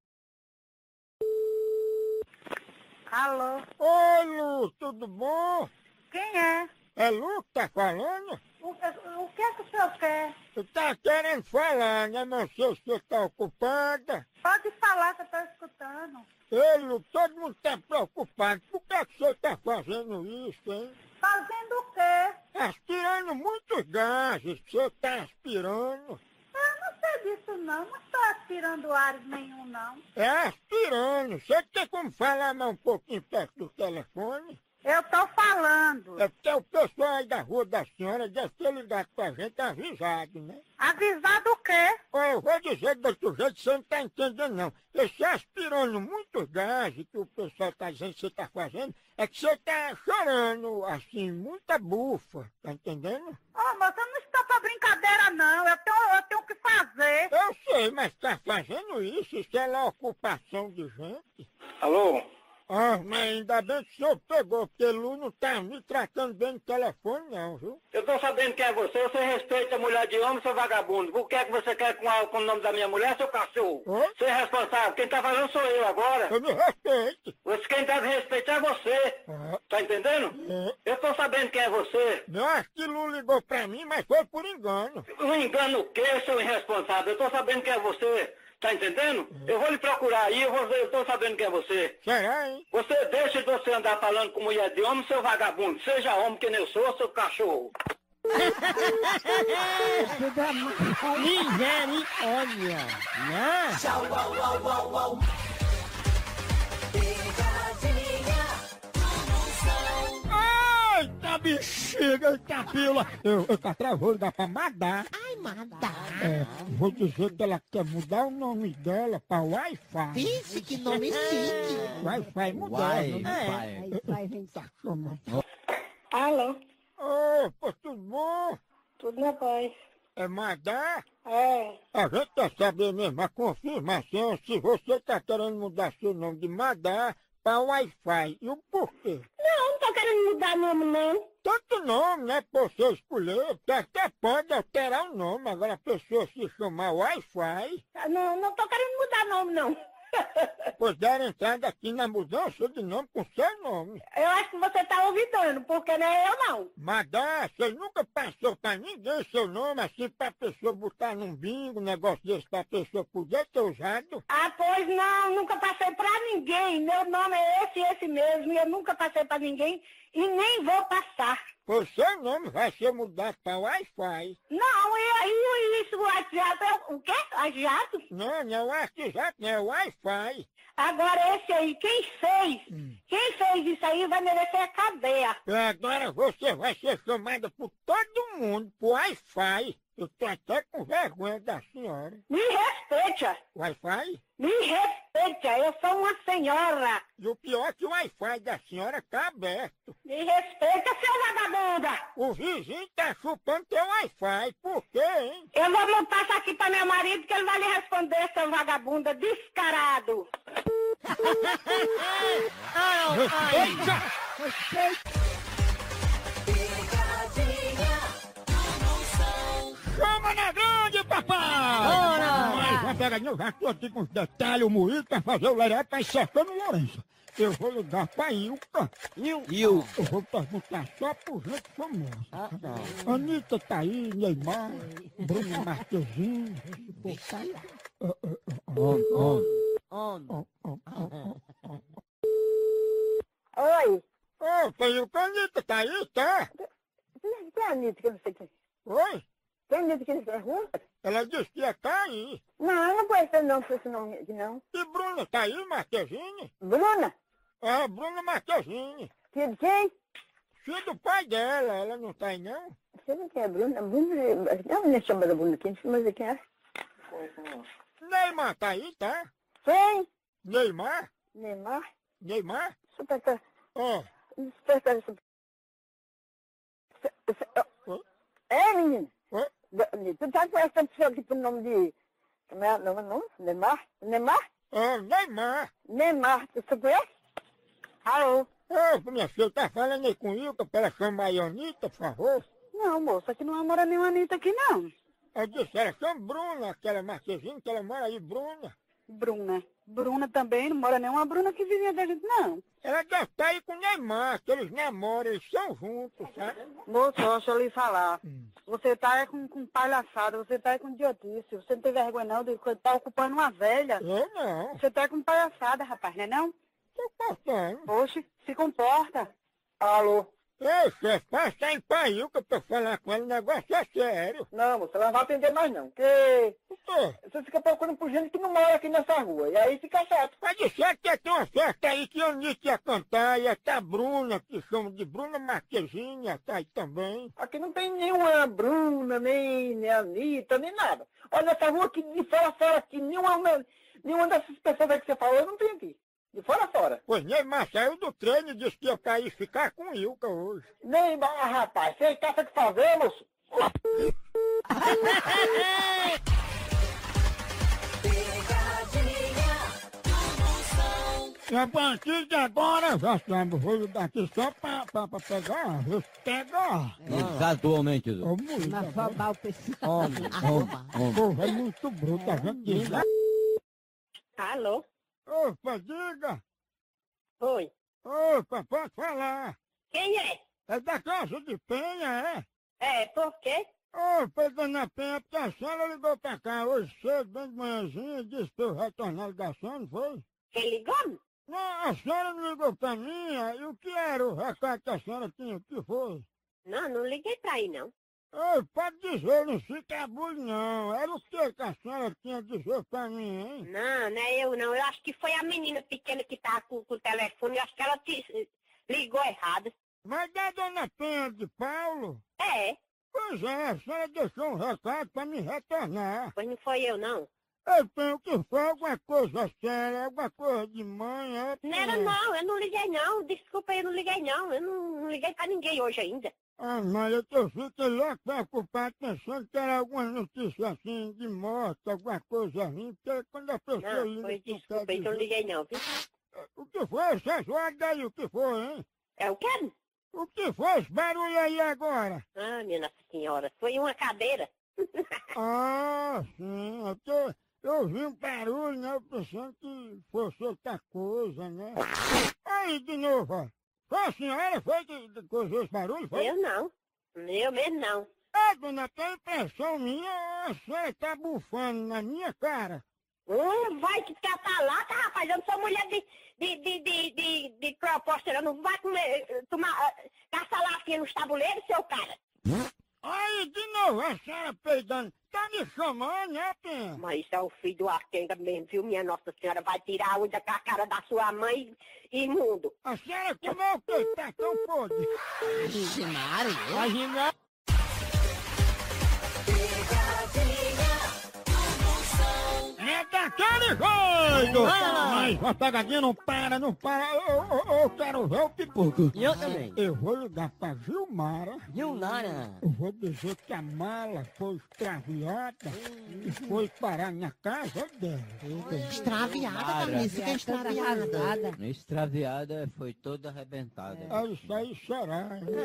Alô? Oi, Lu, tudo bom? Quem é? É Lu que tá falando? O que é que o senhor quer? Tu tá querendo falar, né? Não sei se você tá ocupada. Pode falar que eu tô escutando. Ei, Lu, todo mundo tá preocupado. Por que você tá fazendo isso, hein? Fazendo o quê? Aspirando muitos gases. Você tá aspirando. Eu não sei disso não estou aspirando ares nenhum não. É aspirando. Você tem como falar mais um pouquinho perto do telefone? Eu tô falando. É porque o pessoal aí da rua da senhora deve ter ligado pra gente avisado, né? Avisado o quê? Olha, eu vou dizer do outro jeito, você não tá entendendo não. Você aspirando muitos gases que o pessoal tá dizendo que você tá fazendo, é que você tá chorando, assim, muita bufa, tá entendendo? Ô, moça, eu não estou pra brincadeira não. Eu tenho o que fazer. Eu sei, mas tá fazendo isso é lá ocupação de gente. Alô? Ah, mas ainda bem que o senhor pegou, porque Lu não tá me tratando bem no telefone não, viu? Eu tô sabendo quem é você. Você respeita a mulher de homem, seu vagabundo. O que é que você quer com o nome da minha mulher, seu cachorro? Oi? Você é responsável. Quem tá falando sou eu agora. Eu me respeito. Quem deve respeitar é você. Tá entendendo? Eu tô sabendo quem é você. Eu acho que Lu ligou pra mim, mas foi por engano. Um engano o quê, seu irresponsável? Eu tô sabendo quem é você. Tá entendendo? Eu vou lhe procurar aí, eu tô sabendo quem é você. Será, hein? Você deixa de você andar falando com mulher de homem, seu vagabundo. Seja homem que nem eu sou, seu cachorro. Misericórdia, né? Tchau, au, au, au, au. Picadinha do Moção. Eita bexiga, eita pila. Eu vou ligar pra Madá. Ai, manda. Vou dizer que ela quer mudar o nome dela pra Wi-Fi. Vixe, que nome chique. Wi-Fi moderno. Wi-Fi. Vai vem. Tá chamando. Alô? Ô, tudo bom? Tudo na paz. É Madá? É. A gente quer saber mesmo a confirmação se você tá querendo mudar seu nome de Madá pra Wi-Fi. E o porquê? Não tô querendo mudar nome não. Tanto nome, né, pra você escolher, porque até pode alterar o nome, agora a pessoa se chamar Wi-Fi. Não tô querendo mudar nome não. Pois deram entrada aqui na mudança de nome com seu nome. Eu acho que você tá ouvidando, porque não é eu não. Madá, você nunca passou pra ninguém seu nome assim pra pessoa botar num bingo, um negócio desse pra pessoa poder ter usado? Ah, pois não, nunca passei pra ninguém. Meu nome é esse mesmo, e eu nunca passei pra ninguém e nem vou passar. Pois seu nome vai ser mudado pra Wi-Fi. Não, e aí isso, o WhatsApp é o quê? WhatsApp? Não, não é o WhatsApp, não é o Wi-Fi. Agora esse aí, quem fez isso aí vai merecer a cadeia. E agora você vai ser chamada por todo mundo, por Wi-Fi. Eu tô até com vergonha da senhora. Me respeita. Wi-Fi? Me respeita, eu sou uma senhora. E o pior é que o Wi-Fi da senhora tá aberto. Me respeita, seu vagabunda. O vizinho tá chupando teu Wi-Fi. Por quê, hein? Eu vou passar aqui para meu marido que ele vai lhe responder, seu vagabunda descarado. Picadinha do Moção. Chama na grande, papai! Bora! Mas vai pegar, eu já tô aqui com os detalhes, o moído pra fazer o leré, tá secando o Lourenço. Eu vou ligar pra Ilka. Eu vou perguntar só por gente famosa. Anitta tá aí, Neymar, Bruno Marquezine, esse povo tá aí. Oi. Ô, tem o Canita, tá aí, tá? Quem é a Anitta que eu não sei quem? Oi? Quem é a Anitta que ele pergunta? Ela disse que ia tá aí. Não, eu não conheço não por esse nome aqui, não. E Bruna, tá aí, Marquezine? Bruna? É, Bruna Marquezine. Filho de quem? Filho do pai dela, ela não tá aí, não? Você não quer Bruna? Bruna, não me chama da Bruna aqui, mas quem é? Neymar, tá aí, tá? Quem? Neymar? Neymar? Neymar? Super. Ó. É, menina? Oi? Tu tá com essa pessoa aqui pelo nome de... Como é o nome? Neymar? Neymar? É, Neymar. Neymar, tu conhece? Alô? Ô, minha filha, tá falando aí com Ilka pra ela chamar a Ionita, por favor? Não, moça, aqui não namora nenhuma Anitta aqui, não. Eu disse, ela chama Bruna, aquela Marquezine, que ela mora aí, Bruna. Bruna. Bruna também, não mora nenhuma Bruna que vizinha da gente, não. Ela deve estar aí com o Neymar, que eles namoram, eles são juntos, sabe? Moço, deixa eu lhe falar. Você tá com palhaçada, você tá com idiotice. Você não tem vergonha não de estar ocupando uma velha. Eu não. Você tá com palhaçada, rapaz, não é não? Tô cortando. Oxe, se comporta. Alô? Ei, chefe, passa aí pra Ilka pra eu falar com ela, o negócio é sério. Não, moça, ela não vai atender mais não. Porque O quê? você fica procurando por gente que não mora aqui nessa rua. E aí fica chato. Mas disseram que ia ter uma festa aí que a Ionita ia cantar, ia estar a Bruna, que chama de Bruna Marquezine, ia estar aí também. Aqui não tem nenhuma Bruna, nem Anitta, nem nada. Olha, essa rua aqui de fora a fora aqui, nenhuma dessas pessoas aí que você falou, eu não tenho aqui. De fora a fora. Pois Neymar saiu do treino e disse que ia cair ficar com Ilka hoje. Neymar, rapaz, você tá o que fazer, moço? Pegadinha do Moção. E a partir de agora, já sabe, vou ligar aqui só pra pegar, vou pegar. Exatamente. Ô, mulher, Mas roubar o pessoal. porra, é muito bruto, a gente diz. Alô? Opa, diga. Oi. Opa, pode falar. Quem é? É da Casa de Penha, é? É, por quê? Ô, dona Penha, porque a senhora ligou pra cá hoje cedo, bem de manhãzinha, e disse pra eu retornar a ligação, não foi? Quem ligou? Não, a senhora não ligou pra mim, e o que era o recado que a senhora tinha, o que foi? Não, não liguei pra aí, não. Ô, pode dizer, não se cabule não, era o que a senhora tinha a dizer pra mim, hein? Não, não é eu, não. Eu acho que foi a menina pequena que tá com o telefone. Eu acho que ela te ligou errado. Mas da dona Penha de Paulo? É, Pois é, a senhora deixou um recado pra me retornar. pois não foi eu, não. Eu tenho que foi alguma coisa séria, alguma coisa de mãe, é? Não era, não. Eu não liguei, não. Desculpa, eu não liguei, não. Eu não liguei pra ninguém hoje ainda. Ah, mas eu fiquei logo preocupado pensando que era alguma notícia assim de morte, alguma coisa assim, porque quando a pessoa Não, liga... pois não desculpa, quer então eu não dizer- liguei, não, viu? O que foi? Essa zoada aí, o que foi, hein? É o quê? O que foi esse barulho aí agora? Ah, minha Nossa Senhora. Foi uma cadeira. Ah, sim, eu vi um barulho, né? Eu pensando que fosse outra coisa, né? Aí, de novo, ó. Foi a senhora foi que causou esse barulho? Foi? Eu não. Eu mesmo não. Ah, dona, tem impressão minha, a senhora tá bufando na minha cara. Vai que tá lá, tá, rapaz? Eu não sou mulher de proposta, eu não vai comer, tomar, caçar lafinha nos tabuleiros, seu cara. Aí, de novo, a senhora peidando. Tá me chamando, né, Penha? Mas isso é o filho do Arquenga mesmo, viu? Minha Nossa Senhora vai tirar a unha com a cara da sua mãe, imundo. A senhora comeu o quê? Tá tão podre. Imaginário? Imagina. Pegadinha do Moção. É daquele jeito! Mas a pegadinha não para, não para. Eu quero ver o pipoco. Eu também. Eu vou ligar pra Gilmara. Gilmara. Eu vou dizer que a mala foi extraviada e foi parar na casa dela. Extraviada, Vanessa, que é extraviada. Extraviada foi toda arrebentada. É isso aí, será?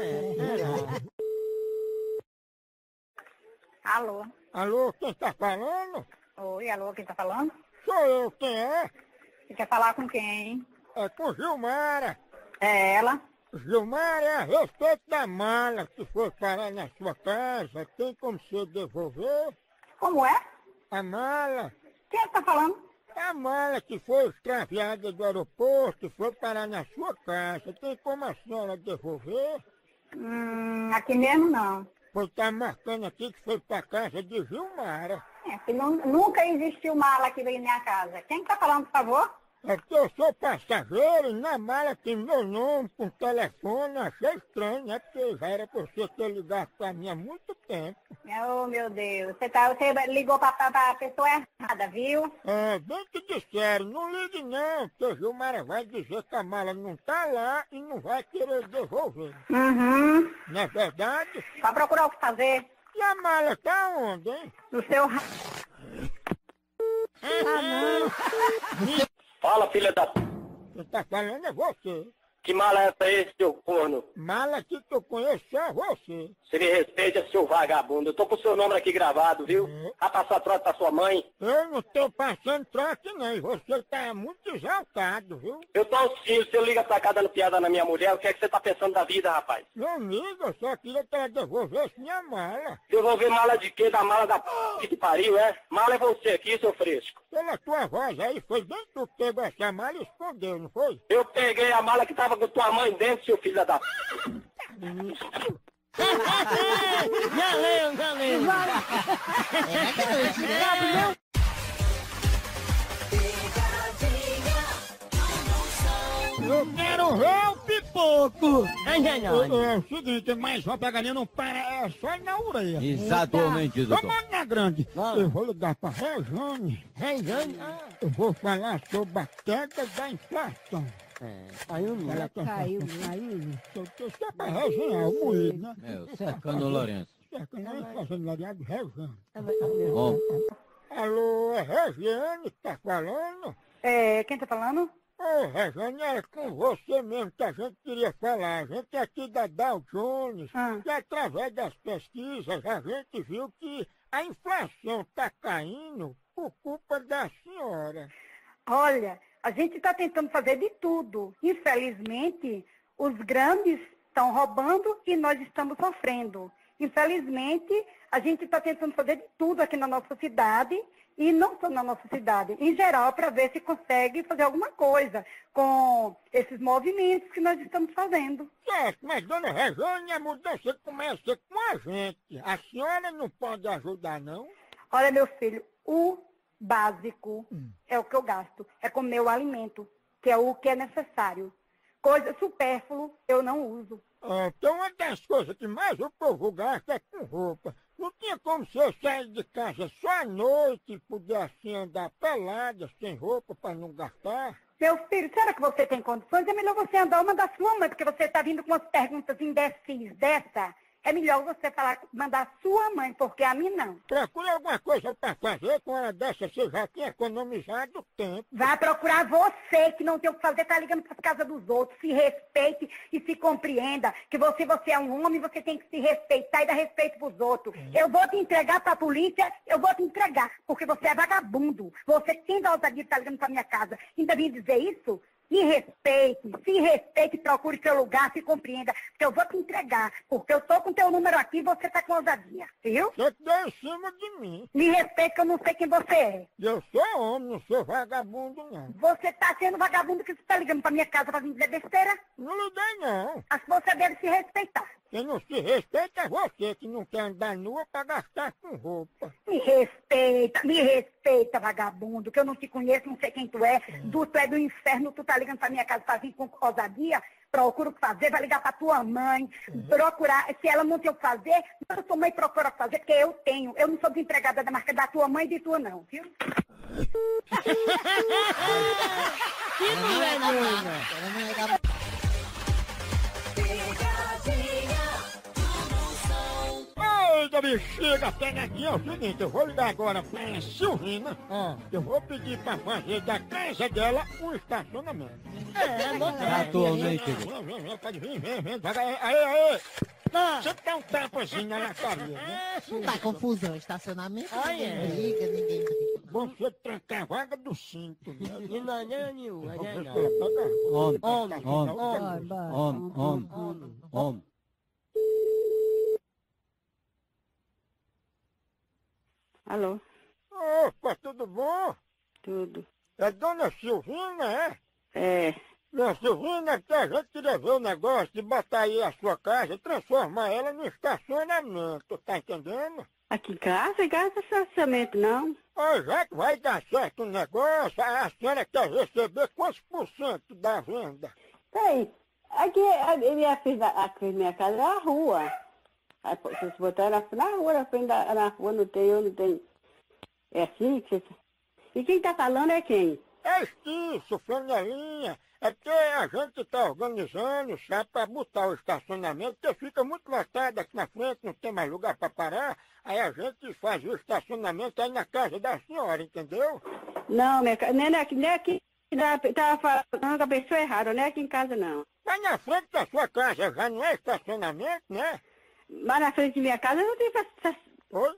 Alô? Alô, quem tá falando? Oi, alô, quem tá falando? Sou eu, quem é? Você quer falar com quem? É com Gilmara. É ela? Gilmara, é a respeito da mala que foi parar na sua casa. Tem como você devolver Como é? a mala? Quem é que tá falando? A mala que foi extraviada do aeroporto foi parar na sua casa. Tem como a senhora devolver? Aqui mesmo não. Pois tá marcando aqui que foi pra casa de Gilmara. Que nunca existiu mala aqui na minha casa. Quem tá falando, por favor? É que eu sou passageiro e na mala tem meu nome com telefone. Achei estranho, né? Porque já era pra você ter ligado pra mim há muito tempo. Oh, meu Deus. Você ligou pra pessoa errada, viu? É, bem que disseram, não ligue não, porque o Gilmara vai dizer que a mala não tá lá e não vai querer devolver. Uhum. Não é verdade? Só procurar o que fazer. E a mala tá onde, hein? No seu... Fala, filha da... Quem tá falando é você. Que mala é essa aí, seu corno? Mala que eu conheço é você. Você me respeita, seu vagabundo. Eu tô com o seu nome aqui gravado, viu? Vai passar trote pra sua mãe? Eu não tô passando trote não, e você tá muito exaltado, viu? Eu tô auxílio, você liga pra cá dando piada na minha mulher, o que é que você tá pensando da vida, rapaz? Meu amigo, eu só queria que ela devolvesse minha mala. Devolver mala de quê? Da mala da p... que pariu, é? Mala é você aqui, seu fresco. Pela tua voz aí, foi bem tu que pegou essa mala e escondeu, não foi? Eu peguei a mala que tava com tua mãe dentro, seu filho da p... Eu quero ver o pipoco! É o seguinte, mais uma pegadinha não para, é só na orelha. Exatamente, doutor. Vamos na grande. Eu vou ligar pra Rejane. Rejane? Eu vou falar sobre a queda da inflação. Caiu, caiu. Só pra resenhar o moído, né? É, cercando o Lourenço. Cercando a inflação do Lariado, Rejane. Bom, Alô, é Regiane que tá falando? Quem tá falando? Ô, Rejane, é com você mesmo que a gente queria falar. A gente é aqui da Dow Jones, que através das pesquisas a gente viu que a inflação tá caindo por culpa da senhora. Olha, a gente está tentando fazer de tudo. Infelizmente, os grandes estão roubando e nós estamos sofrendo. Infelizmente, a gente está tentando fazer de tudo aqui na nossa cidade, e não só na nossa cidade, em geral, para ver se consegue fazer alguma coisa com esses movimentos que nós estamos fazendo. Certo, mas dona Rejane, a mudança começa com a gente. A senhora não pode ajudar, não? Olha, meu filho, o básico é o que eu gasto, é com meu alimento, que é o que é necessário. Coisa supérflua eu não uso. Então uma das coisas que mais o povo gasta é com roupa. Não tinha como você sair de casa só à noite e poder assim andar pelada, sem roupa, para não gastar? Meu filho, será que você tem condições? É melhor você andar uma da sua mãe, porque você está vindo com umas perguntas imbecis dessa. É melhor você mandar a sua mãe, porque a mim não. Procure alguma coisa para fazer, com hora dessa você já tinha economizado tempo. Vai procurar você, que não tem o que fazer, tá ligando para as casas dos outros. Se respeite e se compreenda que você é um homem, você tem que se respeitar e dar respeito pros outros. Eu vou te entregar pra polícia, eu vou te entregar, porque você é vagabundo. Você tem da ousadia de estar ligando pra minha casa. Ainda vim dizer isso? Se respeite, procure seu lugar, se compreenda, porque eu vou te entregar, porque eu tô com teu número aqui e você tá com ousadia, viu? Você que deu em cima de mim. Me respeite que eu não sei quem você é. Eu sou homem, não sou vagabundo, não. Você tá sendo vagabundo que você tá ligando pra minha casa pra vir dizer besteira? Não liguei, não. Acho que você deve se respeitar. Quem não se respeita é você, que não quer andar nua pra gastar com roupa. Me respeita, vagabundo, que eu não te conheço, não sei quem tu é. Tu é do inferno, tu tá ligando pra minha casa pra vir com ousadia, procura o que fazer, vai ligar pra tua mãe, procurar, se ela não tem o que fazer, a tua mãe procura o que fazer, porque eu tenho. Eu não sou desempregada da marca da tua mãe e de tua não, viu? Que mulher doida! Eita, bexiga, pega aqui, é o seguinte, eu vou ligar agora pra Silvina, eu vou pedir pra fazer da casa dela um estacionamento. atualmente. Pode vir, vem, devagar, aí. Você dá um tapazinho na lataria, né? Não tá confusão, estacionamento? Liga, ninguém briga. Bom você trancar a vaga do cinto, né? De maneira nenhuma, Homem. Alô? Opa, tudo bom? Tudo. É Dona Silvina, é? É. Dona Silvina, é porque a gente queria ver o negócio de botar aí a sua casa e transformar ela no estacionamento, tá entendendo? Aqui em casa é estacionamento, não. Ó, já que vai dar certo o negócio, a senhora quer receber quantos por cento da venda? Peraí, aqui minha casa é a rua. Aí, vocês botaram na rua, na rua não tem. É assim que vocês... E quem tá falando é quem? É isso, flanelinha. É porque a gente tá organizando, sabe, pra botar o estacionamento, porque fica muito lotado aqui na frente, não tem mais lugar pra parar. Aí a gente faz o estacionamento aí na casa da senhora, entendeu? Não, minha casa, nem aqui, tava falando com a pessoa errada, não é aqui em casa não. Mas na frente da sua casa já não é estacionamento, né? Mas na frente de minha casa não tem Oi?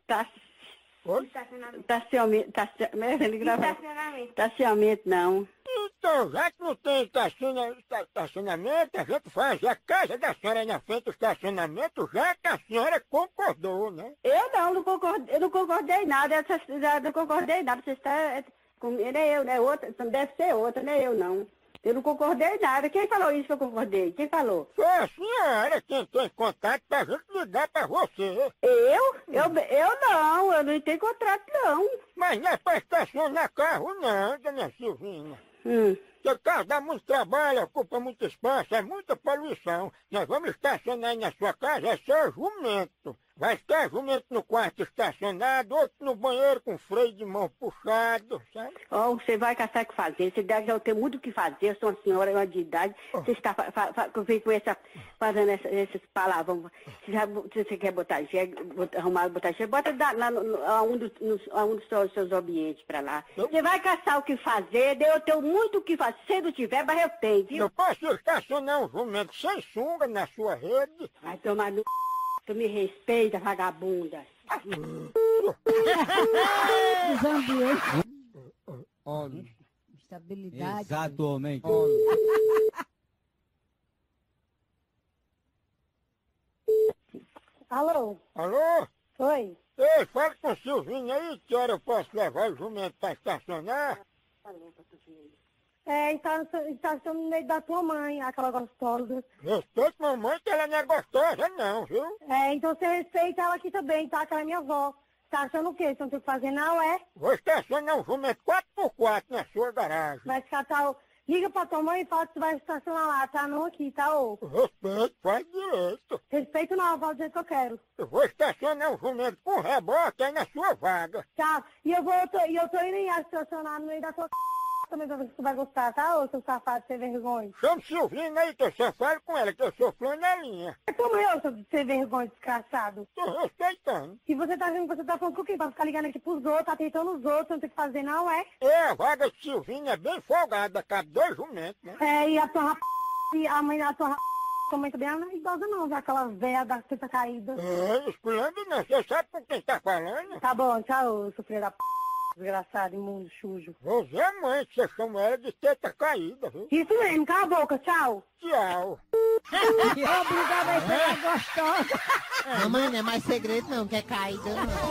Estacionamento não. Então, já que não tem estacionamento, a gente faz a casa da senhora aí na frente do estacionamento, já que a senhora concordou, né? Eu não concordei nada, não concordei nada, você está com nem eu, né? Outra, deve ser outra, nem eu não. Eu não concordei nada. Quem falou isso que eu concordei? Quem falou? Foi a senhora quem entrou em contato pra gente ligar pra você. Eu não tenho contrato não. Mas não é pra estacionar carro não, dona Silvina. Porque o carro dá muito trabalho, ocupa muito espaço, é muita poluição. Nós vamos estacionar aí na sua casa, é seu jumento. Vai ficar jumento no quarto estacionado, outro no banheiro com freio de mão puxado, sabe? Você vai caçar o que fazer, você deve já ter muito o que fazer, eu sou uma senhora, uma de idade, você está fazendo esses palavrões. Se você quer botar jegue, bota a um dos seus ambientes pra lá. Você vai caçar o que fazer, eu tenho muito o que fazer, se não tiver, mas eu tenho, viu? Eu posso estacionar um jumento sem sunga na sua rede? Vai tomar no... Tu me respeita, vagabunda. Homem. Estabilidade. Exatamente. Alô? Alô? Oi? Ei, fala com o Silvinho aí, que hora eu posso levar o jumento pra estacionar? Estaciona no meio da tua mãe, aquela gostosa. Respeita mamãe que ela não é gostosa não, viu? Então você respeita ela aqui também, tá? Que ela é minha avó. Tá achando o quê? Você não tem o que fazer não, é? Vou estacionar um jumento 4x4 na sua garagem. Vai ficar tal... Liga pra tua mãe e fala que tu vai estacionar lá, tá? Não aqui, tá, ô? Respeito, faz direito. Respeito não, eu falo do jeito que eu quero. Eu vou estacionar um jumento com reboque aí na sua vaga. Tá, e eu tô indo em estacionar no meio da tua também pra ver se tu vai gostar, tá, ô, seu safado, sem vergonha? Chama Silvina aí, que eu só falo com ela, que eu sou flanelinha. É como eu, seu sem vergonha, desgraçado. Tô respeitando. E você tá vendo que você tá falando com quem? Pra ficar ligando aqui pros outros, tá tentando os outros, não tem o que fazer não, é? A vaga de Silvina é bem folgada, cabe 2 jumentos, né? E a tua e a mãe da tua também não é idosa não, já aquela velha da teta caída. Esculando não, você sabe com quem tá falando? Tá bom, tchau, seu filho da desgraçado, imundo, sujo. Você é mãe, que você chama ela de teta caída, viu? Isso mesmo, cala a boca, tchau. Tchau. Obrigada aí pela gostosa. Mamãe, não é mais segredo não, que é caída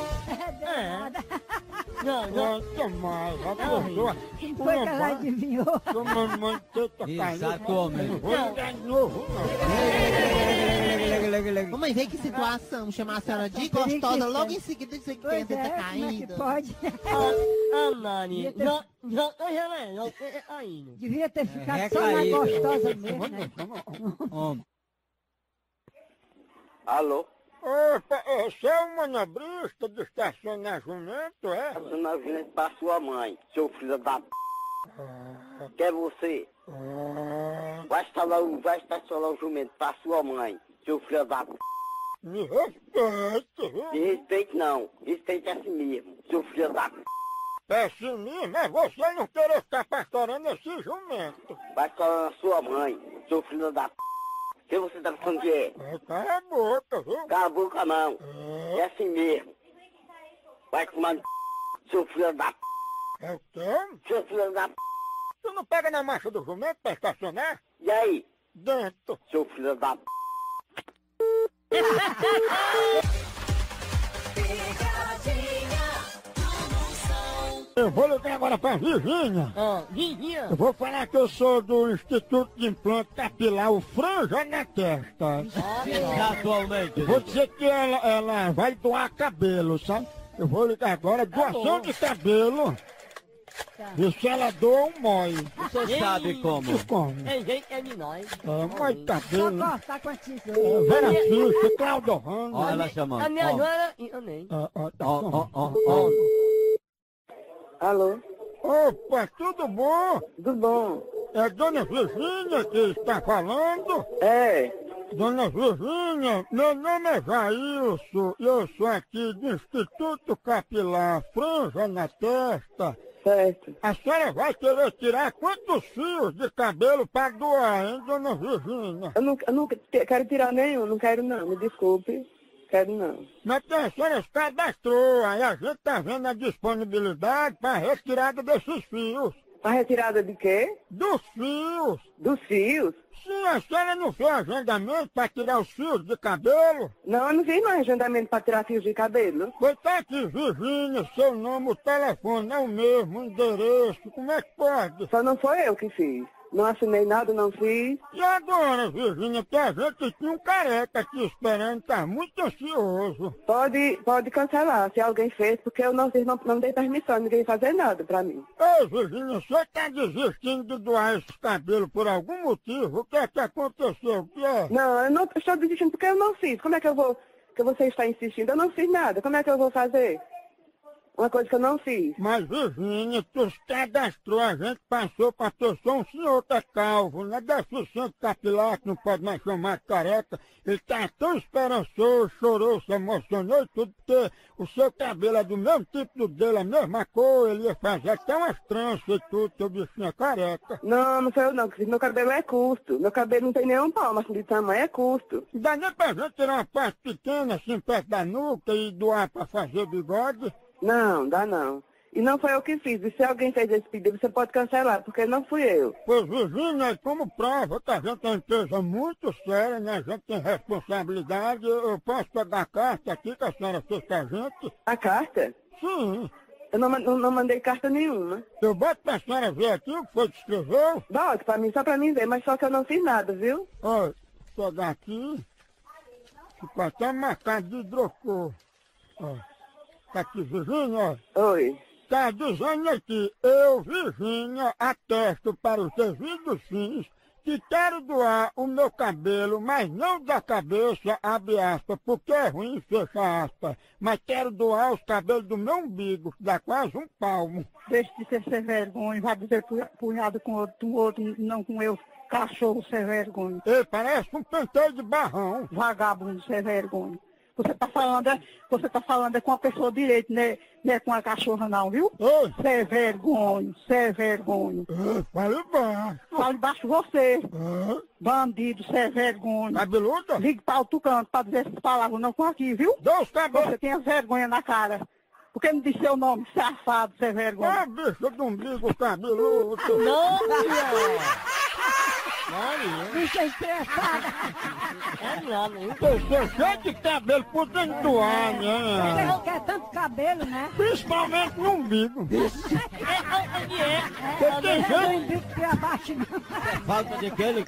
não. Não, mais, a pessoa. Foi que ela adivinhou. Sua mamãe teta caída. Exatamente. Não vou ligar de novo, não. Mamãe, vê que situação, chamar a senhora de gostosa, logo em seguida dizer que tem a teta caída. Pode. Mani, não tô gelando, ainda. Devia ter ficado só na gostosa mesmo, né? Homem. Alô? Opa, você é um manobrista de estacionar jumento, é? Estacionamento pra sua mãe, seu filho da p... Que é você? Vai estacionar o jumento pra sua mãe, seu filho da p... Me respeite, viu? Me respeite não, respeite assim mesmo, seu filho da p... Pessimismo é você não querer ficar pastorando esse jumento. Vai estacionar na sua mãe, seu filho da p... Que você tá falando que é? Cala a boca, viu? Cala a boca não, é assim mesmo. Vai tomar no p... seu filho da p... É o quê? Seu filho da p... Tu não pega na marcha do jumento pra estacionar? E aí? Dentro. Seu filho da p... Pegadinha do Moção. Eu vou ligar agora pra Virgínia. Vizinha. Eu vou falar que eu sou do Instituto de Implante Capilar, o Franja na Testa. Atualmente. Vou dizer que ela vai doar cabelo, sabe? Eu vou ligar agora, doação de cabelo. E se ela doa um mói. Você sabe como? Como? Tem gente é de nós. Mói de cabelo. Só cortar com a tesoura. Vera Ficha, Claudio Rando. Olha ela chamando. A minha nora e também. Tá Ó, bom. ó. Alô? Opa, tudo bom? Tudo bom? É Dona Virgínia que está falando? É. Dona Virgínia, meu nome é Jailson e eu sou aqui do Instituto Capilar Franja na Testa. Certo. A senhora vai querer tirar quantos fios de cabelo para doar, hein, Dona Virgínia? Eu não quero tirar nenhum, não quero não, me desculpe. Quero não. Mas que a senhora se cadastrou, aí a gente tá vendo a disponibilidade para retirada desses fios. A retirada de quê? Dos fios. Dos fios? Sim, a senhora não fez agendamento para tirar os fios de cabelo? Não, eu não fiz mais agendamento para tirar fios de cabelo. Pois tá aqui, Virgínia, seu nome, o telefone é o mesmo, o endereço, como é que pode? Só não foi eu que fiz. Não assinei nada, não fiz. E agora, Virgínia, que a gente tinha um careca aqui esperando, tá muito ansioso. Pode cancelar, se alguém fez, porque eu não dei permissão a ninguém fazer nada pra mim. Ei, Virgínia, você tá desistindo de doar esses cabelos por algum motivo? O que é que aconteceu? O que é? Não, eu não estou desistindo porque eu não fiz. Como é que eu vou, que você está insistindo? Eu não fiz nada. Como é que eu vou fazer? Uma coisa que eu não fiz. Mas, Virgínia, tu se cadastrou, a gente passou pra pessoa, um senhor que é calvo, não é deficiente capilar, que não pode mais chamar de careca. Ele tá tão esperançoso, chorou, se emocionou e tudo, porque o seu cabelo é do mesmo tipo do dele, a mesma cor, ele ia fazer até umas tranças e tudo, teu bichinho é careca. Não, não foi eu não, porque meu cabelo é curto. Meu cabelo não tem nenhum palmo, assim, de tamanho, é curto. Não dá nem pra gente tirar uma parte pequena, assim, perto da nuca e doar pra fazer bigode? Não, dá não. E não foi eu que fiz. E se alguém fez esse pedido, você pode cancelar, porque não fui eu. Pois, Virgínia, como prova que a gente é uma empresa muito séria, né? A gente tem responsabilidade, eu posso pegar a carta aqui que a senhora fez com a gente? A carta? Sim. Eu não mandei carta nenhuma. Eu boto pra senhora ver aqui o que foi que escreveu? Bote pra mim, só pra mim ver, mas só que eu não fiz nada, viu? Olha, vou pegar aqui. Ficou até marcado de hidrocor. Ó. Tá aqui, Virgínia, ó. Oi. Tá dizendo aqui, eu, Virgínia, atesto para os devidos fins que quero doar o meu cabelo, mas não da cabeça, abre aspas, porque é ruim, fecha aspas, mas quero doar os cabelos do meu umbigo, que dá quase um palmo. Deixe de ser sem vergonha, vai dizer punhado com outro, não com eu, cachorro sem vergonha. Ele parece um penteio de barrão. Vagabundo sem vergonha. Você tá falando com a pessoa direito, né? Não é com a cachorra não, viu? Oi. Sem vergonha, sem vergonha. Fale baixo. Fale baixo você. Bandido, sem vergonha. Cabeluda? Ligue para outro canto para dizer essas palavras, não com aqui, viu? Deus cabelos. Você tem vergonha na cara. Por que não disse seu nome, safado, sem vergonha? Ah, bicho do umbigo cabeludo. Não, Bicho estressada. é nada, hein? Você cheio de cabelo podendo doar, Ele né? não quer tanto cabelo, né? Principalmente no umbigo. Onde é? Porque tem Não gente... indico que abaixo, não. Falta de aquele.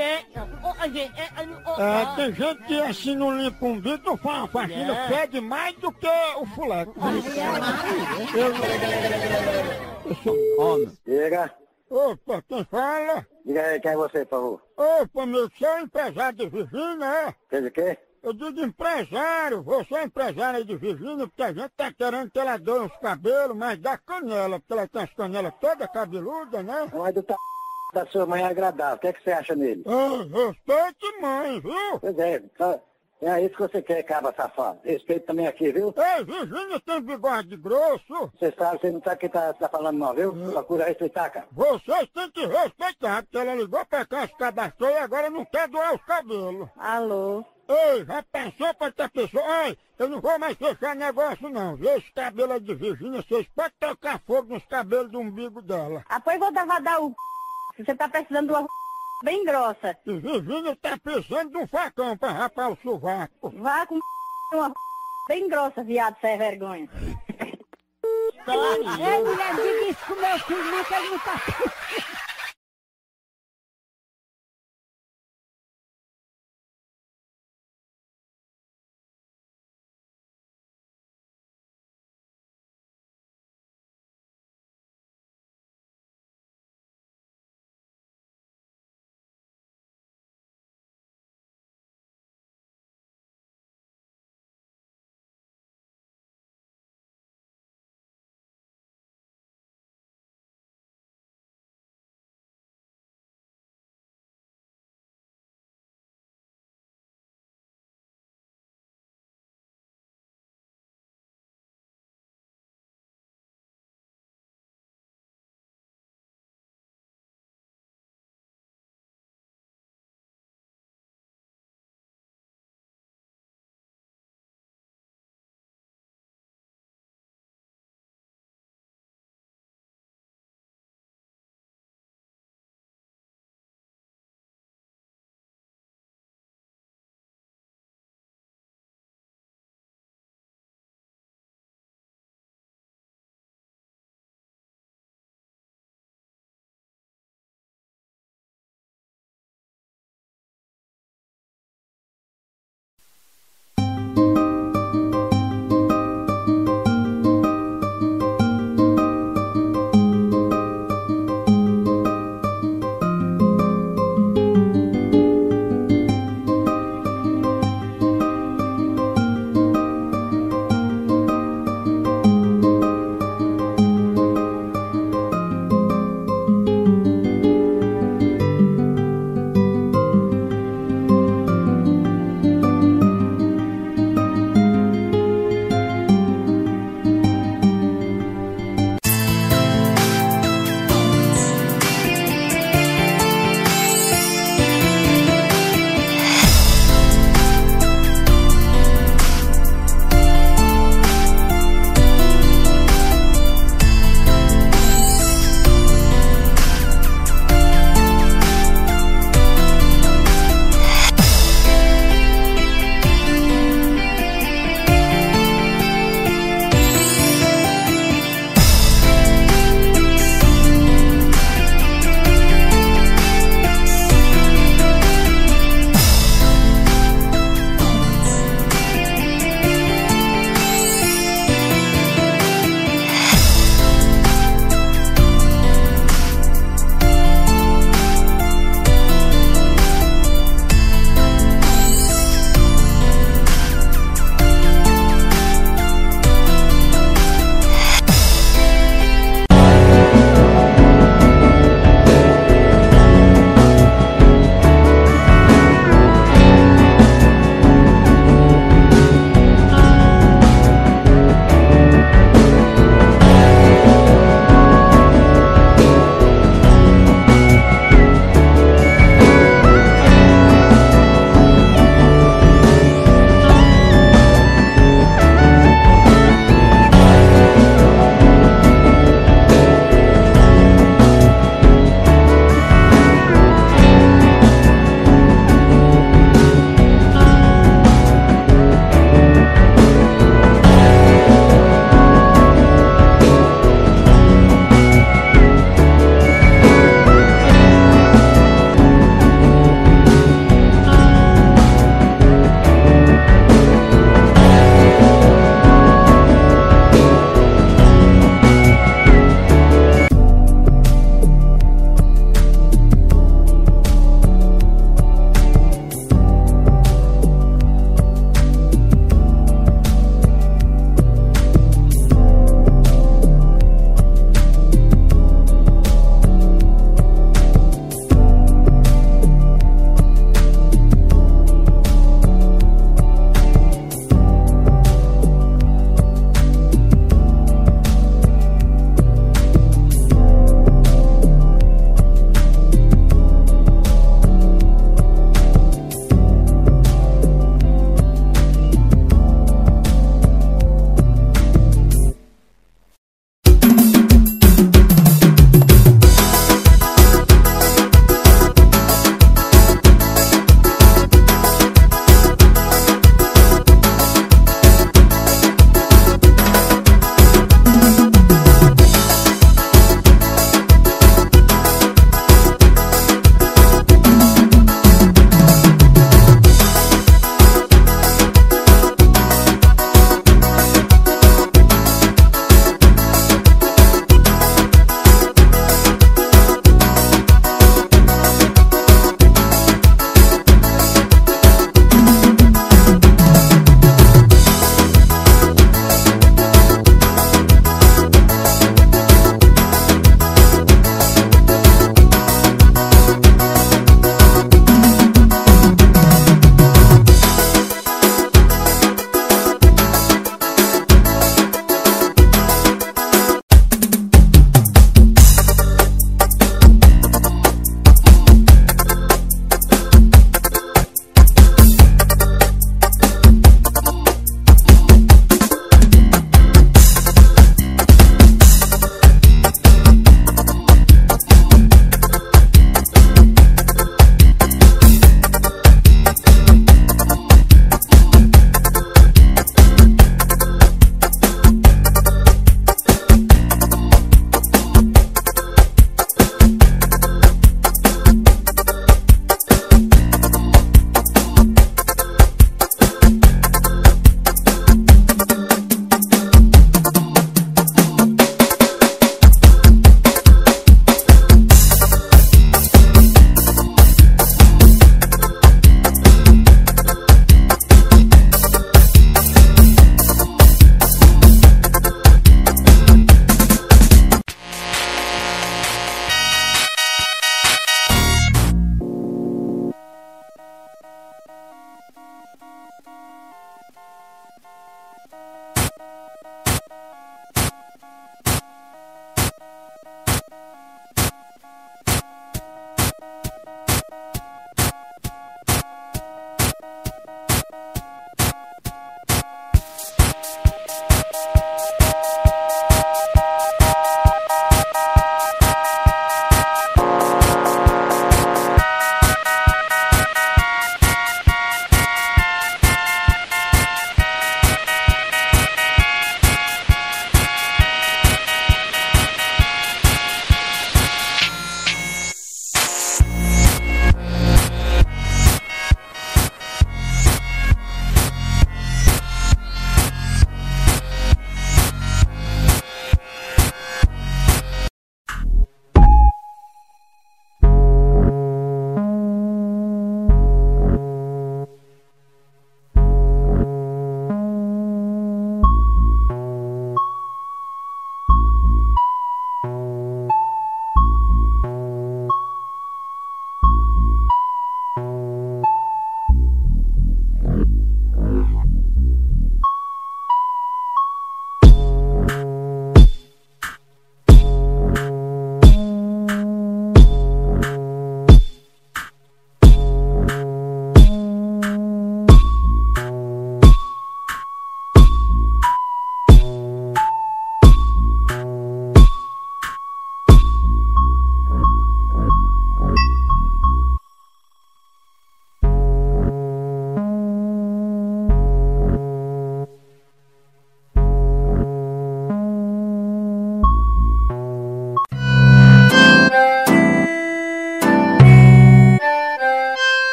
Tem gente que assim não limpa o umbigo, não faz uma faxina, fede mais do que o fuleco. Eu sou Homem. Diga. Opa, quem fala? Diga aí, quem é você, por favor? Opa, meu, você é empresário de Virgínia, é? Quer dizer o quê? Eu digo empresário, você é empresário aí de Virgínia, porque a gente tá querendo que ela doe uns cabelos, mas da canela, porque ela tem as canelas todas cabeludas, né? Mas do da sua mãe é agradável, o que é que você acha nele? Respeite mãe, viu? Pois é, é isso que você quer, cabra safado. Respeito também aqui, viu? Ei, Virgínia tem bigode grosso. Você sabe, você não tá aqui tá falando não, viu? Procura respeitar, cara. Vocês têm que respeitar, porque ela ligou pra cá, se cadastrou e agora não quer doar os cabelos. Alô? Ei, já pensou pra outra pessoa? Ai, eu não vou mais fechar negócio não, viu? Esse cabelo é de Virgínia, vocês podem tocar fogo nos cabelos do umbigo dela. Apoio vou dar o... Você tá precisando de uma bem grossa. E Virgínia tá precisando de um facão pra rapar o sovaco. Vá com uma bem grossa, viado, sem vergonha. Ei, mulher, diga isso pro meu filho, não, que ele não tá...